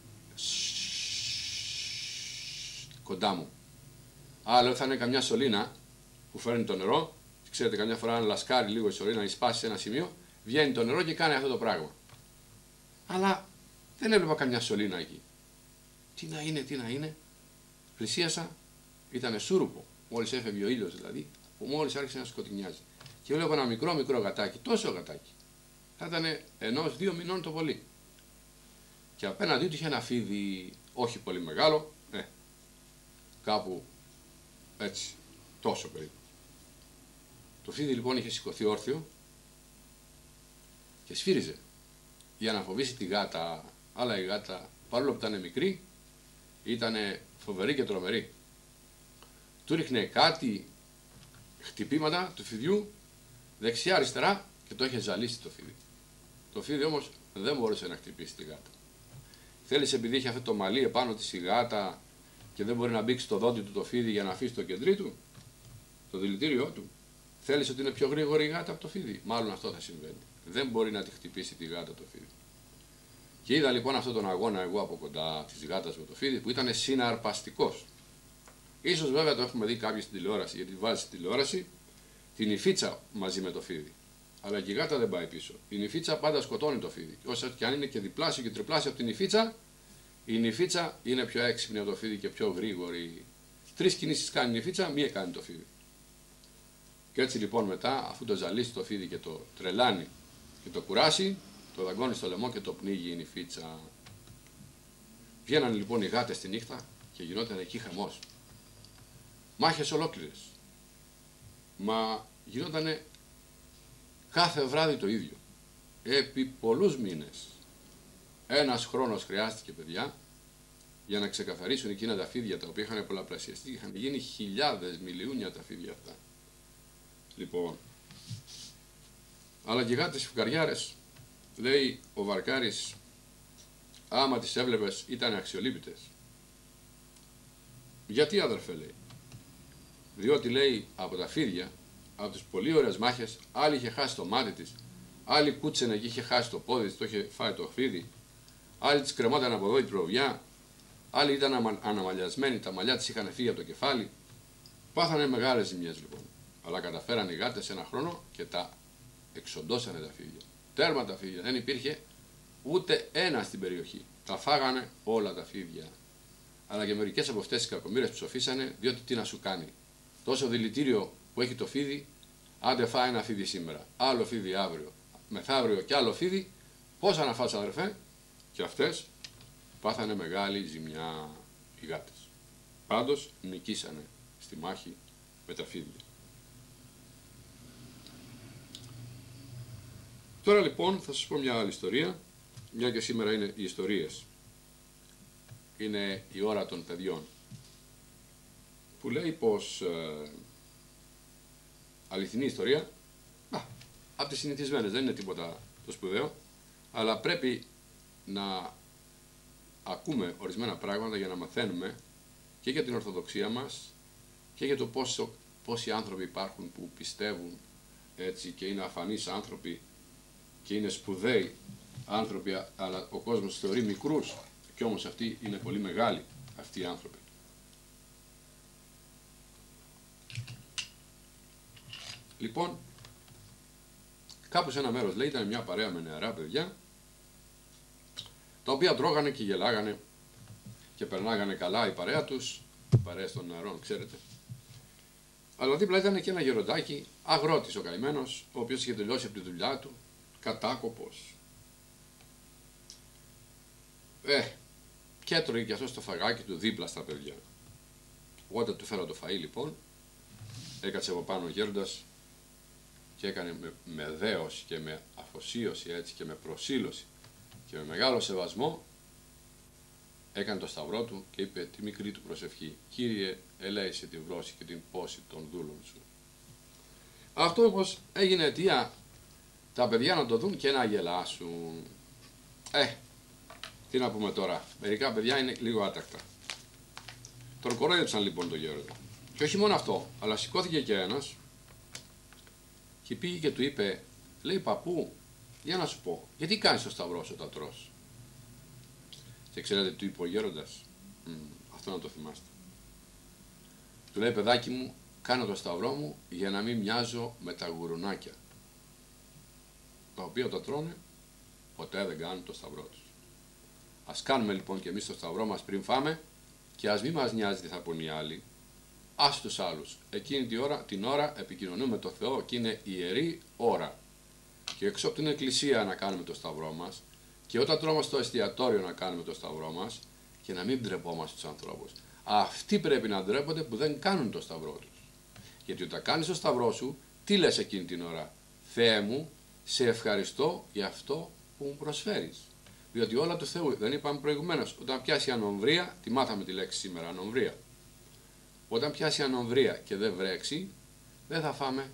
κοντά μου. Άλλο θα είναι καμιά σωλήνα που φέρνει το νερό. Ξέρετε, καμιά φορά αν λασκάρει λίγο η σωλήνα, σπάσει σε ένα σημείο, βγαίνει το νερό και κάνει αυτό το πράγμα. Αλλά δεν έβλεπα καμιά σωλήνα εκεί. Τι να είναι, τι να είναι. Πλησίασα, ήταν σούρουπο. Μόλις έφευγε ο ήλιος δηλαδή, που μόλις άρχισε να σκοτεινιάζει. Και βλέπω ένα μικρό μικρό γατάκι, τόσο γατάκι. Θα ήταν ενός δύο μηνών το πολύ. Και απέναντί του είχε ένα φίδι, όχι πολύ μεγάλο, ε, κάπου έτσι, τόσο περίπου. Το φίδι λοιπόν είχε σηκωθεί όρθιο και σφύριζε για να φοβήσει τη γάτα, αλλά η γάτα, παρόλο που ήταν μικρή, ήταν φοβερή και τρομερή. Του ρίχνε κάτι χτυπήματα του φιδιού δεξιά-αριστερά και το είχε ζαλίσει το φίδι. Το φίδι όμως δεν μπορούσε να χτυπήσει τη γάτα. Θέλησε, επειδή είχε αυτό το μαλλί επάνω της η γάτα και δεν μπορεί να μπήξει το δόντι του το φίδι για να αφήσει το κεντρί του, το δηλητήριό του, θέλησε ότι είναι πιο γρήγορη η γάτα από το φίδι. Μάλλον αυτό θα συμβαίνει. Δεν μπορεί να τη χτυπήσει τη γάτα το φίδι. Και είδα λοιπόν αυτόν τον αγώνα εγώ από κοντά της γάτας με το φίδι που ήταν συναρπαστικός. Ίσως βέβαια το έχουμε δει κάποιοι στην τηλεόραση, γιατί βάζει στην τηλεόραση την υφίτσα μαζί με το φίδι. Αλλά και η γάτα δεν πάει πίσω. Η νυφίτσα πάντα σκοτώνει το φίδι. Όσο και αν είναι και διπλάσιο και τριπλάσιο από την νυφίτσα, η νυφίτσα είναι πιο έξυπνη από το φίδι και πιο γρήγορη. Τρεις κινήσεις κάνει η νυφίτσα, μία κάνει το φίδι. Και έτσι λοιπόν μετά, αφού το ζαλίσει το φίδι και το τρελάνει και το κουράσει, το δαγκώνει στο λαιμό και το πνίγει η νηφίτσα. Βγαίνανε λοιπόν οι γάτες τη νύχτα και γινόταν εκεί χαμός. Μάχες ολόκληρες. Μα γινότανε κάθε βράδυ το ίδιο. Επί πολλούς μήνες. Ένας χρόνος χρειάστηκε, παιδιά, για να ξεκαθαρίσουν εκείνα τα φίδια τα οποία είχαν πολλαπλασιαστεί. Είχαν γίνει χιλιάδες μιλιούνια τα φίδια αυτά. Λοιπόν, αλλά και οι γάτες φουκαριάρες, λέει ο Βαρκάρης, άμα τις έβλεπες ήταν αξιολύπητες. Γιατί, αδερφέ, λέει? Διότι, λέει, από τα φίδια, από τις πολύ ωραίες μάχες, άλλη είχε χάσει το μάτι της, άλλη κούτσενε και είχε χάσει το πόδι της, το είχε φάει το φίδι, άλλη της κρεμόταν από εδώ η προβιά, άλλη ήταν αναμαλιασμένη, τα μαλλιά της είχαν φύγει από το κεφάλι. Πάθανε μεγάλες ζημιές λοιπόν. Αλλά καταφέραν οι γάτες ένα χρόνο και τα εξοντώσανε τα φίδια. Τέρμα τα φίδια. Δεν υπήρχε ούτε ένα στην περιοχή. Τα φάγανε όλα τα φίδια. Αλλά και μερικές από αυτές τις κακομοίρες ψοφήσανε, διότι τι να σου κάνει. Τόσο δηλητήριο που έχει το φίδι, άντε φάει ένα φίδι σήμερα, άλλο φίδι αύριο, μεθαύριο και άλλο φίδι, πόσα να φας, αδερφέ? Και αυτές πάθανε μεγάλη ζημιά οι γάτες. Πάντως νικήσανε στη μάχη με τα φίδια. Τώρα λοιπόν θα σας πω μια άλλη ιστορία, μια και σήμερα είναι οι ιστορίες. Είναι η ώρα των παιδιών, που λέει πως ε, αληθινή ιστορία, α, από τις συνηθισμένες, δεν είναι τίποτα το σπουδαίο, αλλά πρέπει να ακούμε ορισμένα πράγματα για να μαθαίνουμε και για την Ορθοδοξία μας και για το πόσο, πόσοι άνθρωποι υπάρχουν που πιστεύουν έτσι και είναι αφανείς άνθρωποι και είναι σπουδαίοι άνθρωποι, αλλά ο κόσμος θεωρεί μικρούς και όμως αυτοί είναι πολύ μεγάλοι, αυτοί οι άνθρωποι. Λοιπόν, κάπου σε ένα μέρος, λέει, ήταν μια παρέα με νεαρά παιδιά, τα οποία τρώγανε και γελάγανε και περνάγανε καλά η παρέα τους, οι παρέες των νεαρών, ξέρετε. Αλλά δίπλα ήταν και ένα γεροντάκι, αγρότης ο καημένος, ο οποίος είχε τελειώσει από τη δουλειά του, κατάκοπος. Ε, και έτρωγε και αυτό το φαγάκι του δίπλα στα παιδιά. Όταν του φέρα το φαΐ λοιπόν, έκατσε από πάνω ο γέροντας και έκανε με, με δέος και με αφοσίωση έτσι και με προσήλωση και με μεγάλο σεβασμό, έκανε το σταυρό του και είπε τη μικρή του προσευχή: Κύριε, ελέησε την βρώση και την πόση των δούλων σου. Αυτό όμως έγινε αιτία τα παιδιά να το δουν και να γελάσουν. Ε, τι να πούμε τώρα, μερικά παιδιά είναι λίγο άτακτα. Τον κορόιδεψαν λοιπόν τον γέροντα. Και όχι μόνο αυτό, αλλά σηκώθηκε και ένας και πήγε και του είπε, λέει, παππού, για να σου πω, γιατί κάνεις το σταυρό σου όταν τρως? Και ξέρετε, του είπε ο γέροντας, αυτό να το θυμάστε. Του λέει, παιδάκι μου, κάνω το σταυρό μου για να μην μοιάζω με τα γουρουνάκια, τα οποία τα τρώνε, ποτέ δεν κάνουν το σταυρό τους. Ας κάνουμε λοιπόν και εμείς το σταυρό μας πριν φάμε και ας μην μας νοιάζει τι θα πούν οι άλλοι. Ας τους άλλους. Εκείνη την ώρα, την ώρα επικοινωνούμε με το Θεό και είναι ιερή ώρα. Και έξω από την εκκλησία να κάνουμε το σταυρό μας και όταν τρώμε στο εστιατόριο να κάνουμε το σταυρό μας και να μην ντρεπόμαστε τους ανθρώπους. Αυτοί πρέπει να ντρέπονται που δεν κάνουν το σταυρό τους. Γιατί όταν κάνεις το σταυρό σου, τι λες εκείνη την ώρα? Θεέ μου, σε ευχαριστώ για αυτό που μου προσφέρεις. Διότι όλα του Θεού, δεν είπαμε προηγουμένως, όταν πιάσει ανομβρία, τη μάθαμε τη λέξη σήμερα, ανομβρία. Όταν πιάσει ανομβρία και δεν βρέξει, δεν θα φάμε.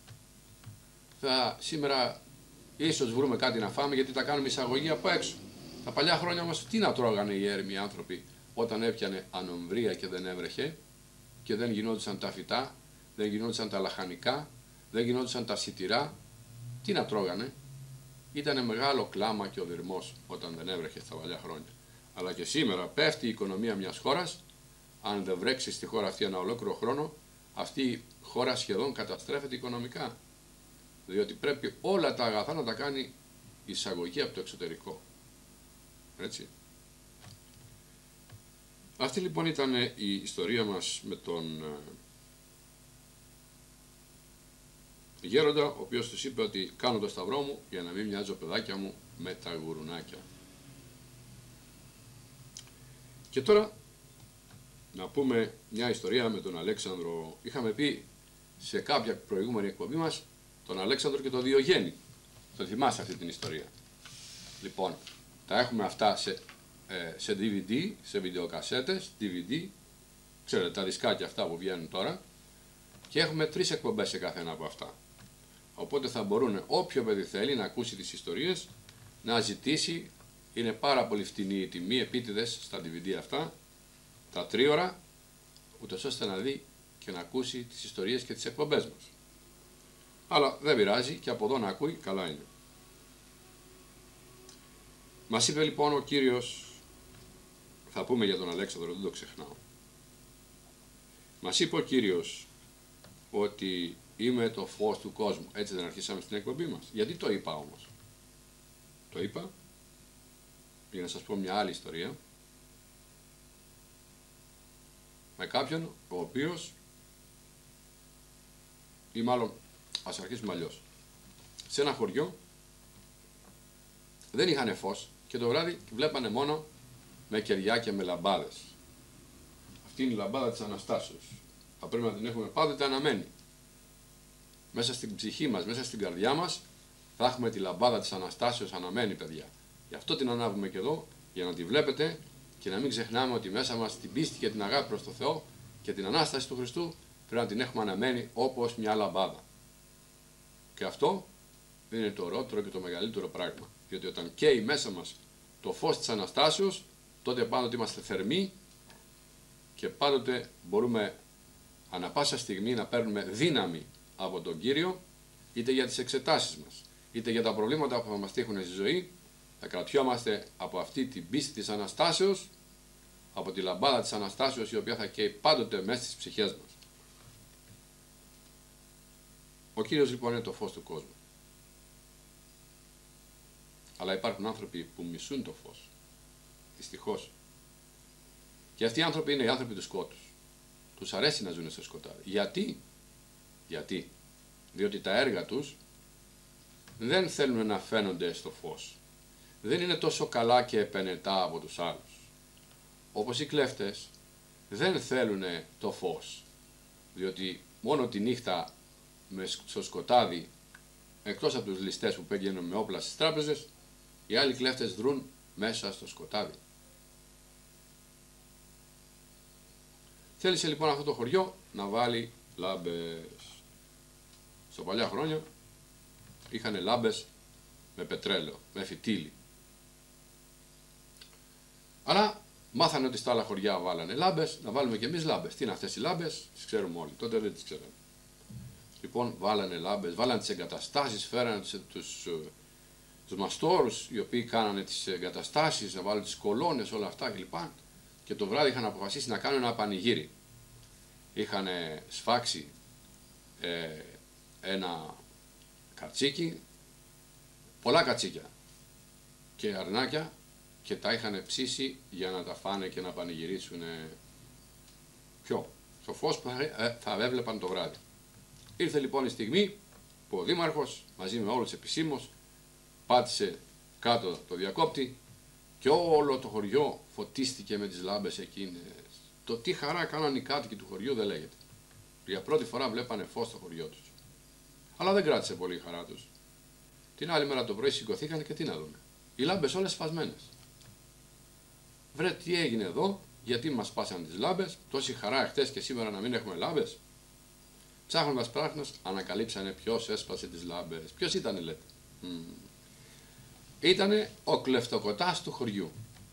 Θα, σήμερα ίσως βρούμε κάτι να φάμε γιατί τα κάνουμε εισαγωγή από έξω. Τα παλιά χρόνια όμως τι να τρώγανε οι έρημοι άνθρωποι όταν έπιανε ανομβρία και δεν έβρεχε και δεν γινόντουσαν τα φυτά, δεν γινόντουσαν τα λαχανικά, δεν γινόντουσαν τα σιτηρά. Τι να τρώγανε? Ήτανε μεγάλο κλάμα και ο δυρμός όταν δεν έβρεχε στα παλιά χρόνια. Αλλά και σήμερα πέφτει η οικονομία μιας χώρας, αν δεν βρέξει στη χώρα αυτή ένα ολόκληρο χρόνο, αυτή η χώρα σχεδόν καταστρέφεται οικονομικά. Διότι πρέπει όλα τα αγαθά να τα κάνει εισαγωγή από το εξωτερικό. Έτσι. Αυτή λοιπόν ήταν η ιστορία μας με τον γέροντα, ο οποίος τους είπε ότι κάνω το σταυρό μου για να μην μοιάζω παιδάκια μου με τα γουρουνάκια. Και τώρα να πούμε μια ιστορία με τον Αλέξανδρο. Είχαμε πει σε κάποια προηγούμενη εκπομπή μας τον Αλέξανδρο και τον Διογέννη. Το θυμάσαι αυτή την ιστορία. Λοιπόν, τα έχουμε αυτά σε, ε, σε ντι βι ντι, σε βιντεοκασέτες, ντι βι ντι, ξέρετε τα δισκάκια αυτά που βγαίνουν τώρα, και έχουμε τρεις εκπομπές σε κάθε ένα από αυτά. Οπότε θα μπορούν όποιο παιδί θέλει να ακούσει τις ιστορίες, να ζητήσει. Είναι πάρα πολύ φτηνή η τιμή, επίτηδες στα ντι βι ντι αυτά, τα τρίωρα, ούτως ώστε να δει και να ακούσει τις ιστορίες και τις εκπομπές μας. Αλλά δεν πειράζει, και από εδώ να ακούει, καλά είναι. Μας είπε λοιπόν ο Κύριος, θα πούμε για τον Αλέξανδρο, δεν το ξεχνάω. Μας είπε ο Κύριος ότι είμαι το φως του κόσμου. Έτσι δεν αρχίσαμε στην εκπομπή μας? Γιατί το είπα όμως? Το είπα για να σας πω μια άλλη ιστορία με κάποιον ο οποίος, ή μάλλον ας αρχίσουμε αλλιώς. Σε ένα χωριό δεν είχανε φως και το βράδυ βλέπανε μόνο με κεριά και με λαμπάδες. Αυτή είναι η λαμπάδα της Αναστάσεως. Θα πρέπει να την έχουμε πάντοτε αναμένη. Μέσα στην ψυχή μας, μέσα στην καρδιά μας, θα έχουμε τη λαμπάδα της Αναστάσεως αναμένη, παιδιά. Γι' αυτό την ανάβουμε και εδώ, για να τη βλέπετε και να μην ξεχνάμε ότι μέσα μας την πίστη και την αγάπη προς το Θεό και την Ανάσταση του Χριστού πρέπει να την έχουμε αναμένη όπως μια λαμπάδα. Και αυτό δεν είναι το ωραιότερο και το μεγαλύτερο πράγμα. Διότι όταν καίει μέσα μας το φως της Αναστάσεως, τότε πάντοτε είμαστε θερμοί και πάντοτε μπορούμε ανά πάσα στιγμή να παίρνουμε δύναμη από τον Κύριο, είτε για τις εξετάσεις μας, είτε για τα προβλήματα που θα μας τύχουν στη ζωή. Θα κρατιόμαστε από αυτή την πίστη της Αναστάσεως, από τη λαμπάδα της Αναστάσεως, η οποία θα καίει πάντοτε μέσα στις ψυχές μας. Ο Κύριος λοιπόν είναι το φως του κόσμου. Αλλά υπάρχουν άνθρωποι που μισούν το φως. Δυστυχώς. Και αυτοί οι άνθρωποι είναι οι άνθρωποι του σκότους. Τους αρέσει να ζουν στο σκοτάδι. Γιατί? Γιατί? Διότι τα έργα τους δεν θέλουν να φαίνονται στο φως. Δεν είναι τόσο καλά και επενετά από τους άλλους. Όπως οι κλέφτες δεν θέλουν το φως. Διότι μόνο τη νύχτα στο σκοτάδι, εκτός από τους ληστές που πήγαιναν με όπλα στις τράπεζες, οι άλλοι κλέφτες δρούν μέσα στο σκοτάδι. Θέλησε λοιπόν αυτό το χωριό να βάλει λάμπες. Στο παλιά χρόνια είχαν λάμπες με πετρέλαιο, με φυτίλι. Αλλά μάθανε ότι στα άλλα χωριά βάλανε λάμπες, να βάλουμε και εμείς λάμπες. Τι είναι αυτές οι λάμπες? Τις ξέρουμε όλοι, τότε δεν τις ξέραμε. Λοιπόν, βάλανε λάμπες, βάλανε τις εγκαταστάσεις, φέρανε τους, τους, τους μαστόρους οι οποίοι κάνανε τις εγκαταστάσεις, να βάλουν τις κολόνες, όλα αυτά κλπ. Και το βράδυ είχαν αποφασίσει να κάνουν ένα πανηγύρι. Είχαν σφάξει ε, ένα κατσίκι, πολλά κατσίκια και αρνάκια, και τα είχαν ψήσει για να τα φάνε και να πανηγυρίσουν ποιο? Στο φως που θα, θα έβλεπαν το βράδυ. Ήρθε λοιπόν η στιγμή που ο Δήμαρχος μαζί με όλους τους επισήμους πάτησε κάτω το διακόπτη και όλο το χωριό φωτίστηκε με τις λάμπες εκείνες. Το τι χαρά κάναν οι κάτοικοι του χωριού δεν λέγεται. Για πρώτη φορά βλέπανε φως στο χωριό τους. Αλλά δεν κράτησε πολύ η χαρά τους. Την άλλη μέρα το πρωί σηκωθήκαν και τι να δούμε? Οι λάμπες όλες σπασμένες. Βρε, τι έγινε εδώ? Γιατί μας σπάσαν τις λάμπες? Τόση χαρά εχθές και σήμερα να μην έχουμε λάμπες? Ψάχνοντας ψάχνοντας ανακαλύψανε ποιος έσπασε τις λάμπες. Ποιος ήτανε, λέτε? Mm. Ήτανε ο κλεφτοκοτάς του χωριού.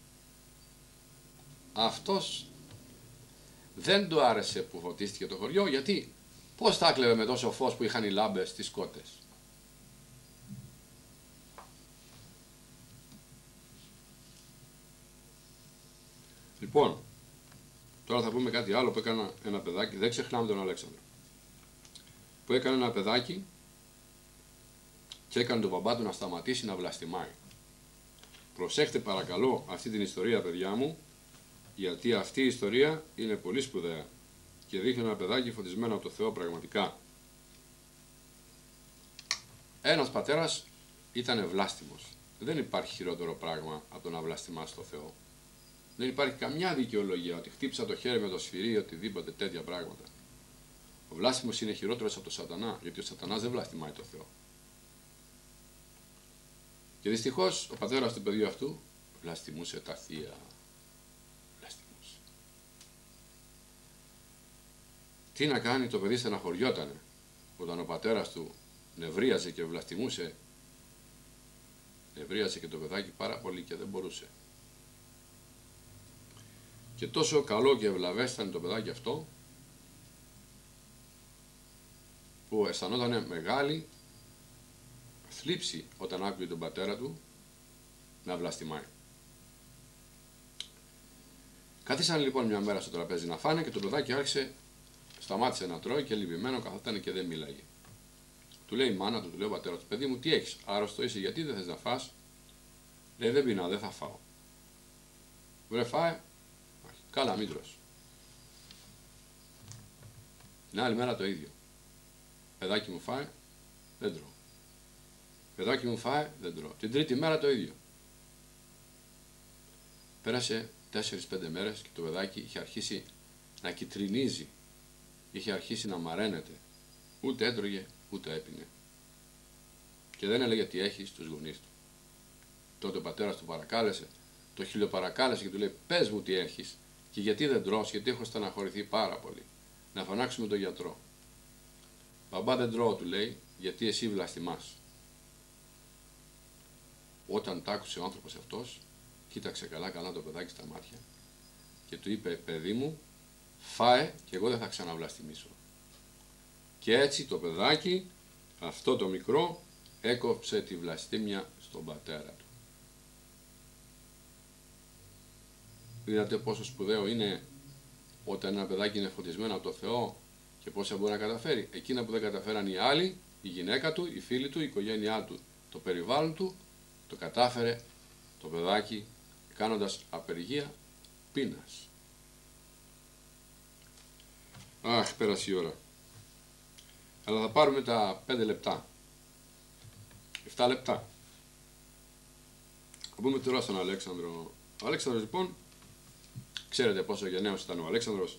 Αυτός δεν του άρεσε που φωτίστηκε το χωριό, γιατί πώς θα κλέβε με τόσο φως που είχαν οι λάμπες στις κότες? Λοιπόν, τώρα θα πούμε κάτι άλλο που έκανα ένα παιδάκι, δεν ξεχνάμε τον Αλέξανδρο. Που έκανε ένα παιδάκι και έκανε τον μπαμπά του να σταματήσει να βλαστημάει. Προσέχτε παρακαλώ αυτή την ιστορία, παιδιά μου, γιατί αυτή η ιστορία είναι πολύ σπουδαία και δείχνει ένα παιδάκι φωτισμένο από το Θεό πραγματικά. ένας πατέρας ήταν βλάστημος. Δεν υπάρχει χειρότερο πράγμα από το να βλαστημάς το Θεό. Δεν υπάρχει καμιά δικαιολογία ότι χτύπησα το χέρι με το σφυρί ή οτιδήποτε τέτοια πράγματα. Ο βλάστημος είναι χειρότερος από τον Σατανά, γιατί ο Σατανάς δεν βλαστημάει το Θεό. Και δυστυχώς ο πατέρας του παιδιού αυτού βλαστημούσε τα θεία. Βλαστημούσε. Τι να κάνει, το παιδί στεναχωριότανε όταν ο πατέρας του νευρίαζε και βλαστημούσε. Νευρίαζε και το παιδάκι πάρα πολύ και δεν μπορούσε. Και τόσο καλό και ευλαβές ήταν το παιδάκι αυτό, που αισθανόταν μεγάλη θλίψη όταν άκουγε τον πατέρα του να βλαστημάει. Καθίσανε λοιπόν μια μέρα στο τραπέζι να φάνε και το παιδάκι άρχισε, σταμάτησε να τρώει και λυπημένο καθόταν και δεν μίλαγε. Του λέει η μάνα του, του λέει ο πατέρα του, παιδί μου, τι έχεις, άρρωστο είσαι, γιατί δεν θες να φας? Λέει, δεν πεινάω, δεν θα φάω. Βρε φάε, καλά μην τρως. Την άλλη μέρα το ίδιο. Παιδάκι μου φάε, δεν τρώω. Παιδάκι μου φάε, δεν τρώω. Την τρίτη μέρα το ίδιο. Πέρασε τέσσερις πέντε μέρες και το παιδάκι είχε αρχίσει να κυτρινίζει. Είχε αρχίσει να μαραίνεται. Ούτε έτρωγε, ούτε έπινε. Και δεν έλεγε τι έχει στους γονείς του. Τότε ο πατέρας του παρακάλεσε, το χιλιοπαρακάλεσε και του λέει, πες μου τι έχεις και γιατί δεν τρως, γιατί έχω στεναχωρηθεί πάρα πολύ. Να φωνάξουμε τον γιατρό. Μπαμπά, δεν τρώω, του λέει, γιατί εσύ βλαστημάς. Όταν τ' άκουσε ο άνθρωπος αυτός, κοίταξε καλά καλά το παιδάκι στα μάτια και του είπε, παιδί μου, φάε και εγώ δεν θα ξαναβλαστημίσω. Και έτσι το παιδάκι, αυτό το μικρό, έκοψε τη βλαστήμια στον πατέρα του. Είδατε πόσο σπουδαίο είναι όταν ένα παιδάκι είναι φωτισμένο από το Θεό και πόσα μπορεί να καταφέρει. Εκείνα που δεν καταφέραν οι άλλοι, η γυναίκα του, οι φίλοι του, η οικογένειά του, το περιβάλλον του, το κατάφερε το παιδάκι κάνοντας απεργία πείνας. Αχ, πέρασε η ώρα. Αλλά θα πάρουμε τα πέντε λεπτά. εφτά λεπτά. Θα πούμε τώρα στον Αλέξανδρο. Ο Αλέξανδρος λοιπόν, ξέρετε πόσο γενναίος ήταν ο Αλέξανδρος.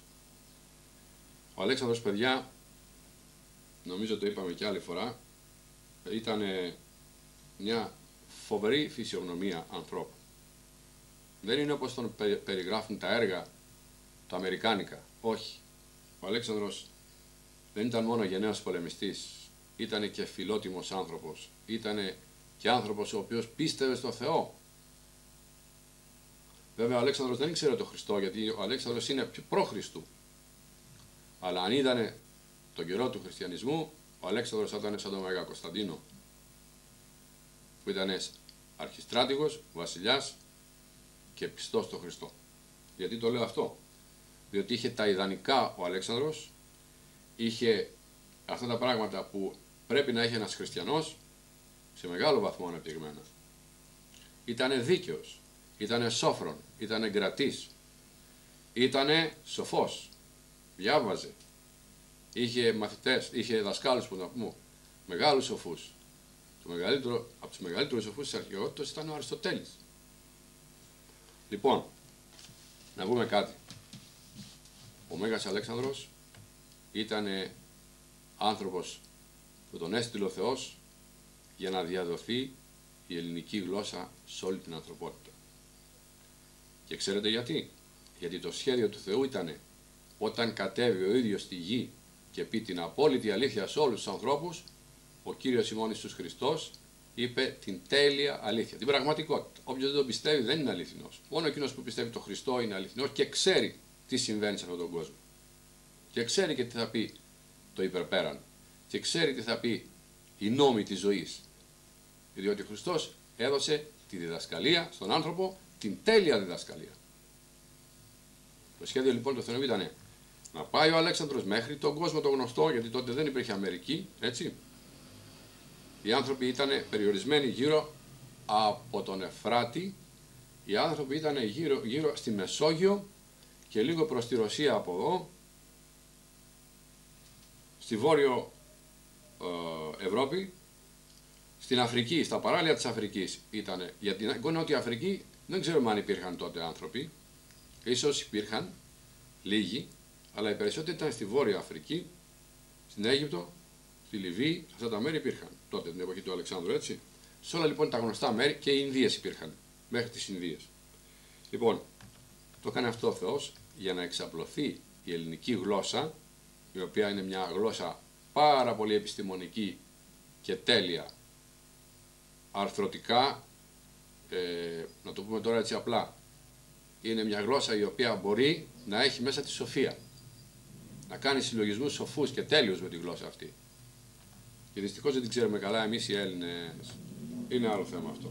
Ο Αλέξανδρος, παιδιά, νομίζω το είπαμε και άλλη φορά, ήταν μια φοβερή φυσιογνωμία ανθρώπου. Δεν είναι όπως τον περιγράφουν τα έργα τα αμερικάνικα. Όχι. Ο Αλέξανδρος δεν ήταν μόνο γενναίος πολεμιστής, ήταν και φιλότιμος άνθρωπος, ήταν και άνθρωπος ο οποίος πίστευε στο Θεό. Βέβαια ο Αλέξανδρος δεν ήξερε τον Χριστό, γιατί ο Αλέξανδρος είναι προ-Χριστού. Αλλά αν είδανε τον καιρό του χριστιανισμού, ο Αλέξανδρος θα ήταν σαν τον Μέγα Κωνσταντίνο, που ήταν αρχιστράτηγος, βασιλιάς και πιστός στο Χριστό. Γιατί το λέω αυτό? Διότι είχε τα ιδανικά ο Αλέξανδρος, είχε αυτά τα πράγματα που πρέπει να έχει ένας χριστιανός, σε μεγάλο βαθμό ανεπτυγμένα. Ήτανε δίκαιος, ήτανε σόφρον, ήτανε γκρατής, ήτανε σοφός, διάβαζε, είχε μαθητές, είχε δασκάλους που να πούμε, μεγάλους σοφούς. Το μεγαλύτερο, από τους μεγαλύτερους σοφούς της αρχαιότητας ήταν ο Αριστοτέλης. Λοιπόν, να πούμε κάτι. Ο Μέγας Αλέξανδρος ήταν άνθρωπος που τον έστειλε ο Θεός για να διαδοθεί η ελληνική γλώσσα σε όλη την ανθρωπότητα. Και ξέρετε γιατί? Γιατί το σχέδιο του Θεού ήταν όταν κατέβει ο ίδιος στη γη και πει την απόλυτη αλήθεια σε όλους τους ανθρώπους, ο Κύριος ημών Ιησούς Χριστός είπε την τέλεια αλήθεια, την πραγματικότητα. Όποιος δεν το πιστεύει δεν είναι αληθινός. Μόνο εκείνος που πιστεύει το Χριστό είναι αληθινός και ξέρει τι συμβαίνει σε αυτόν τον κόσμο. Και ξέρει και τι θα πει το υπερπέραν. Και ξέρει τι θα πει η νόμη της ζωής. Διότι ο Χριστός έδωσε τη διδασκαλία στον άνθρωπο, την τέλεια διδασκαλία. Το σχέδιο λοιπόν του Θεού ήταν να πάει ο Αλέξανδρος μέχρι τον κόσμο το γνωστό, γιατί τότε δεν υπήρχε Αμερική, έτσι. Οι άνθρωποι ήταν περιορισμένοι γύρω από τον Εφράτη, οι άνθρωποι ήταν γύρω, γύρω στη Μεσόγειο και λίγο προς τη Ρωσία από εδώ, στη Βόρειο ε, Ευρώπη, Στην Αφρική, στα παράλια της Αφρικής ήταν. Για την Νότια Αφρική δεν ξέρουμε αν υπήρχαν τότε άνθρωποι. Ίσως υπήρχαν λίγοι, αλλά οι περισσότεροι ήταν στη Βόρεια Αφρική, στην Αίγυπτο, στη Λιβύη, αυτά τα μέρη υπήρχαν τότε την εποχή του Αλεξάνδρου, έτσι. Σε όλα λοιπόν τα γνωστά μέρη και οι Ινδίες υπήρχαν, μέχρι τις Ινδίες. Λοιπόν, το έκανε αυτό ο Θεός για να εξαπλωθεί η ελληνική γλώσσα, η οποία είναι μια γλώσσα πάρα πολύ επιστημονική και τέλεια, αρθρωτικά, ε, να το πούμε τώρα έτσι απλά, είναι μια γλώσσα η οποία μπορεί να έχει μέσα τη σοφία, να κάνει συλλογισμούς σοφούς και τέλειους με τη γλώσσα αυτή. Και δυστυχώς δεν την ξέρουμε καλά εμείς οι Έλληνες. Είναι άλλο θέμα αυτό.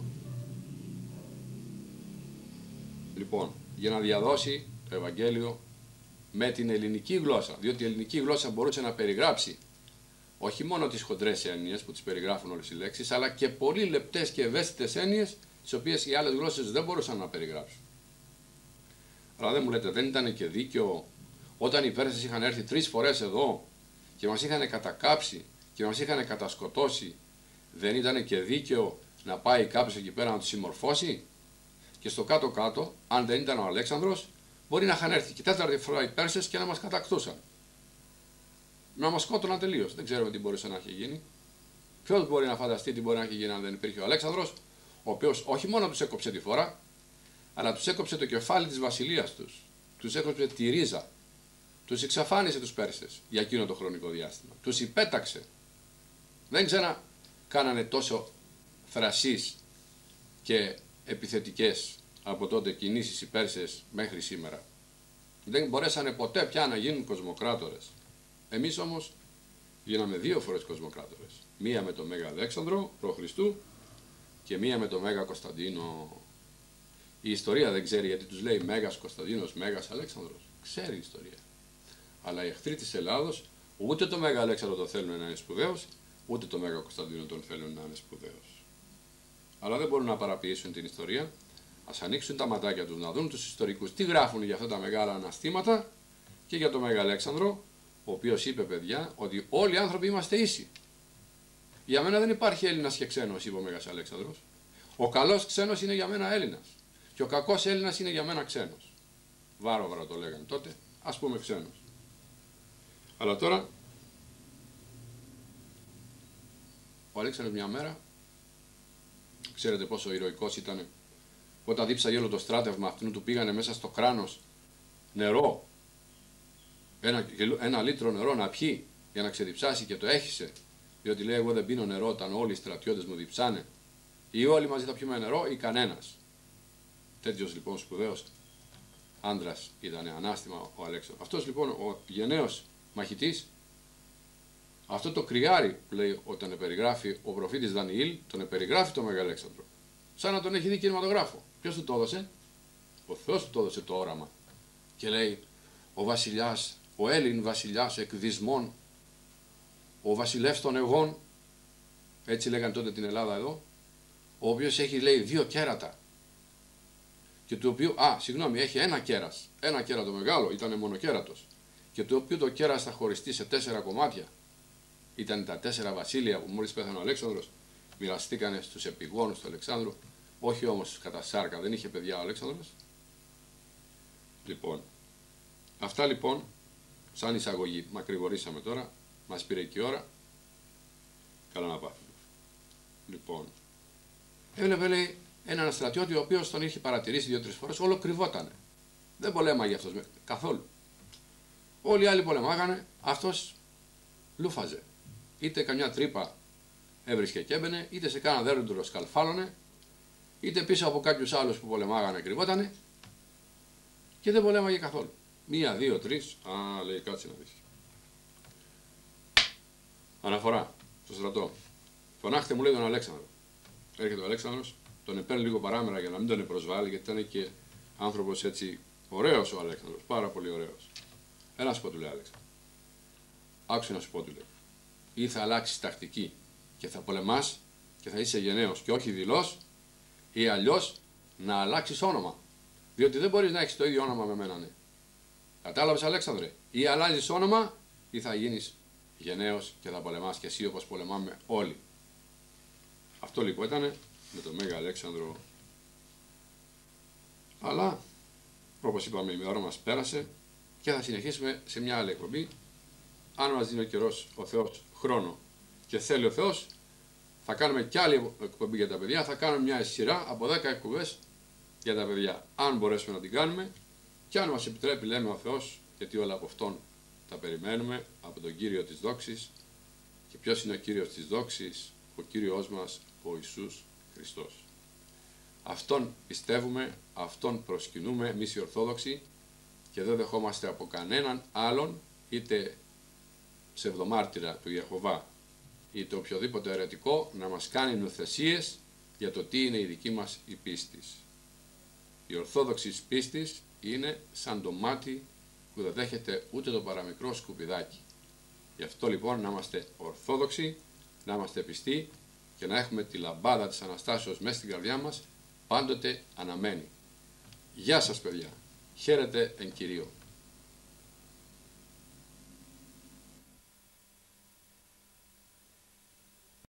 Λοιπόν, για να διαδώσει το Ευαγγέλιο με την ελληνική γλώσσα, διότι η ελληνική γλώσσα μπορούσε να περιγράψει όχι μόνο τις χοντρές έννοιες που τις περιγράφουν όλες οι λέξεις, αλλά και πολύ λεπτές και ευαίσθητες έννοιες, τις οποίες οι άλλες γλώσσες δεν μπορούσαν να περιγράψουν. Αλλά δεν μου λέτε, δεν ήταν και δίκαιο όταν οι Πέρσες είχαν έρθει τρεις φορές εδώ και μας είχαν κατακάψει και μας είχαν κατασκοτώσει, δεν ήταν και δίκαιο να πάει κάποιος εκεί πέρα να τους συμμορφώσει? Και στο κάτω-κάτω, αν δεν ήταν ο Αλέξανδρος, μπορεί να είχαν έρθει και τέταρτη φορά οι Πέρσες και να μας κατακτούσαν. Να μας σκότωναν τελείως. Δεν ξέρουμε τι μπορούσε να έχει γίνει. Ποιος μπορεί να φανταστεί τι μπορεί να έχει γίνει αν δεν υπήρχε ο Αλέξανδρος, ο οποίος όχι μόνο τους έκοψε τη φορά, αλλά τους έκοψε το κεφάλι της βασιλείας τους. Τους έκοψε τη ρίζα. Τους εξαφάνισε τους Πέρσες για εκείνο το χρονικό διάστημα. Τους υπέταξε. Δεν ξένα κάνανε τόσο θρασείς και επιθετικές από τότε κινήσεις οι Πέρσες μέχρι σήμερα. Δεν μπορέσανε ποτέ πια να γίνουν κοσμοκράτορες. Εμείς όμως γίναμε δύο φορές κοσμοκράτορες. Μία με τον Μέγα Αλέξανδρο π.Χ. και μία με τον Μέγα Κωνσταντίνο. Η ιστορία δεν ξέρει γιατί τους λέει Μέγας Κωνσταντίνος, Μέγας Αλέξανδρος. Ξέρει η ιστορία. Αλλά οι εχθροί της Ελλάδος ούτε το Μέγα Αλέξανδρο τον θέλουν να είναι σπουδαίος, ούτε το Μέγα Κωνσταντίνο τον θέλουν να είναι σπουδαίος. Αλλά δεν μπορούν να παραποιήσουν την ιστορία. Ας ανοίξουν τα ματάκια τους να δουν τους ιστορικούς τι γράφουν για αυτά τα μεγάλα αναστήματα και για το Μέγα Αλέξανδρο, ο οποίος είπε, παιδιά, ότι όλοι οι άνθρωποι είμαστε ίσοι. Για μένα δεν υπάρχει Έλληνας και ξένος, είπε ο Μέγας Αλέξανδρος. Ο καλός ξένος είναι για μένα Έλληνας. Και ο κακός Έλληνας είναι για μένα ξένος. Βάρο-βάρο το λέγανε τότε, ας πούμε ξένος. Αλλά τώρα, ο Αλέξανδρος μια μέρα, ξέρετε πόσο ηρωικός ήταν, όταν δίψαγε όλο το στράτευμα αυτού του πήγανε μέσα στο κράνος νερό, ένα, ένα λίτρο νερό να πιει για να ξεδιψάσει και το έχισε, διότι λέει εγώ δεν πίνω νερό όταν όλοι οι στρατιώτες μου διψάνε, ή όλοι μαζί θα πιούμε νερό ή κανένας. Τέτοιος λοιπόν σπουδαίος άντρας ήταν ανάστημα ο Αλέξανδρος. Αυτός λοιπόν ο γενναίος μαχητής, αυτό το κρυάρι που λέει όταν περιγράφει ο προφήτης Δανιήλ, τον περιγράφει τον Μέγα Αλέξανδρο. Σαν να τον έχει δει κινηματογράφο. Ποιος του το έδωσε? Ο Θεός του το έδωσε το όραμα. Και λέει ο βασιλιάς, ο Έλλην βασιλιάς εκ δυσμών, ο βασιλεύς των εγών, έτσι λέγανε τότε την Ελλάδα εδώ, ο οποίος έχει λέει δύο κέρατα. Και του οποίου, α, συγγνώμη, έχει ένα κέρας. Ένα κέρατο μεγάλο, ήταν μονοκέρατος. Και του οποίου το κέρας θα χωριστεί σε τέσσερα κομμάτια. Ήταν τα τέσσερα βασίλεια που μόλις πέθανε ο Αλέξανδρος, μοιραστήκανε στους επιγόνους του Αλεξάνδρου, όχι όμως κατά σάρκα, δεν είχε παιδιά ο Αλέξανδρος. Λοιπόν, αυτά λοιπόν, σαν εισαγωγή, μακρηγορήσαμε τώρα, μας πήρε και η ώρα, καλά να πάθουμε. Λοιπόν, έβλεπε λέει έναν στρατιώτη ο οποίος τον είχε παρατηρήσει δύο-τρεις φορές, όλο κρυβότανε. Δεν πολέμαγε αυτός καθόλου. Όλοι οι άλλοι πολεμάγανε, αυτός λούφαζε. Είτε καμιά τρύπα έβρισκε και έμπαινε, είτε σε κάνα δέρντρο σκαλφάλωνε, είτε πίσω από κάποιους άλλους που πολεμάγανε κρυβότανε και δεν πολέμαγε καθόλου. Μία, δύο, τρεις, α, λέει κάτσε να δεις. Αναφορά στο στρατό. Φωνάχτε μου λέει τον Αλέξανδρο. Έρχεται ο Αλέξανδρος, τον επέρνει λίγο παράμερα για να μην τον προσβάλλει, γιατί ήταν και άνθρωπος έτσι ωραίος ο Αλέξανδρος, πάρα πολύ ωραίος. Ένα σου πω του λέει Αλέξανδρο. Άκουσε να σου πω του λέει. Ή θα αλλάξεις τακτική και θα πολεμάς και θα είσαι γενναίος και όχι δειλός, ή αλλιώς να αλλάξεις όνομα. Διότι δεν μπορείς να έχεις το ίδιο όνομα με μένα, ναι. Κατάλαβες Αλέξανδρε, ή αλλάζεις όνομα ή θα γίνεις γενναίος και θα πολεμάς και εσύ όπως πολεμάμε όλοι. Αυτό λοιπόν ήταν με τον Μέγα Αλέξανδρο. Αλλά, όπως είπαμε, η ώρα μας πέρασε και θα συνεχίσουμε σε μια άλλη εκπομπή. Αν μας δίνει ο καιρός, ο Θεός, χρόνο και θέλει ο Θεός, θα κάνουμε κι άλλη εκπομπή για τα παιδιά. Θα κάνουμε μια σειρά από δέκα εκπομπές για τα παιδιά. Αν μπορέσουμε να την κάνουμε και αν μας επιτρέπει, λέμε ο Θεός, γιατί όλα από Αυτόν τα περιμένουμε, από τον Κύριο της δόξης. Και ποιος είναι ο Κύριος της δόξης? Ο Κύριος μας, ο Ιησούς Χριστός. Αυτόν πιστεύουμε, Αυτόν προσκυνούμε εμείς οι Ορθόδοξοι και δεν δεχόμαστε από κανέναν άλλον, είτε ψευδομάρτυρα του Ιεχωβά είτε οποιοδήποτε αιρετικό, να μας κάνει νοθεσίες για το τι είναι η δική μας η πίστη. Η ορθόδοξη πίστη είναι σαν το μάτι που δεν δέχεται ούτε το παραμικρό σκουπιδάκι. Γι' αυτό λοιπόν να είμαστε ορθόδοξοι, να είμαστε πιστοί και να έχουμε τη λαμπάδα της Αναστάσεως μέσα στην καρδιά μας πάντοτε αναμένη. Γεια σας παιδιά, χαίρετε εν Κυρίω.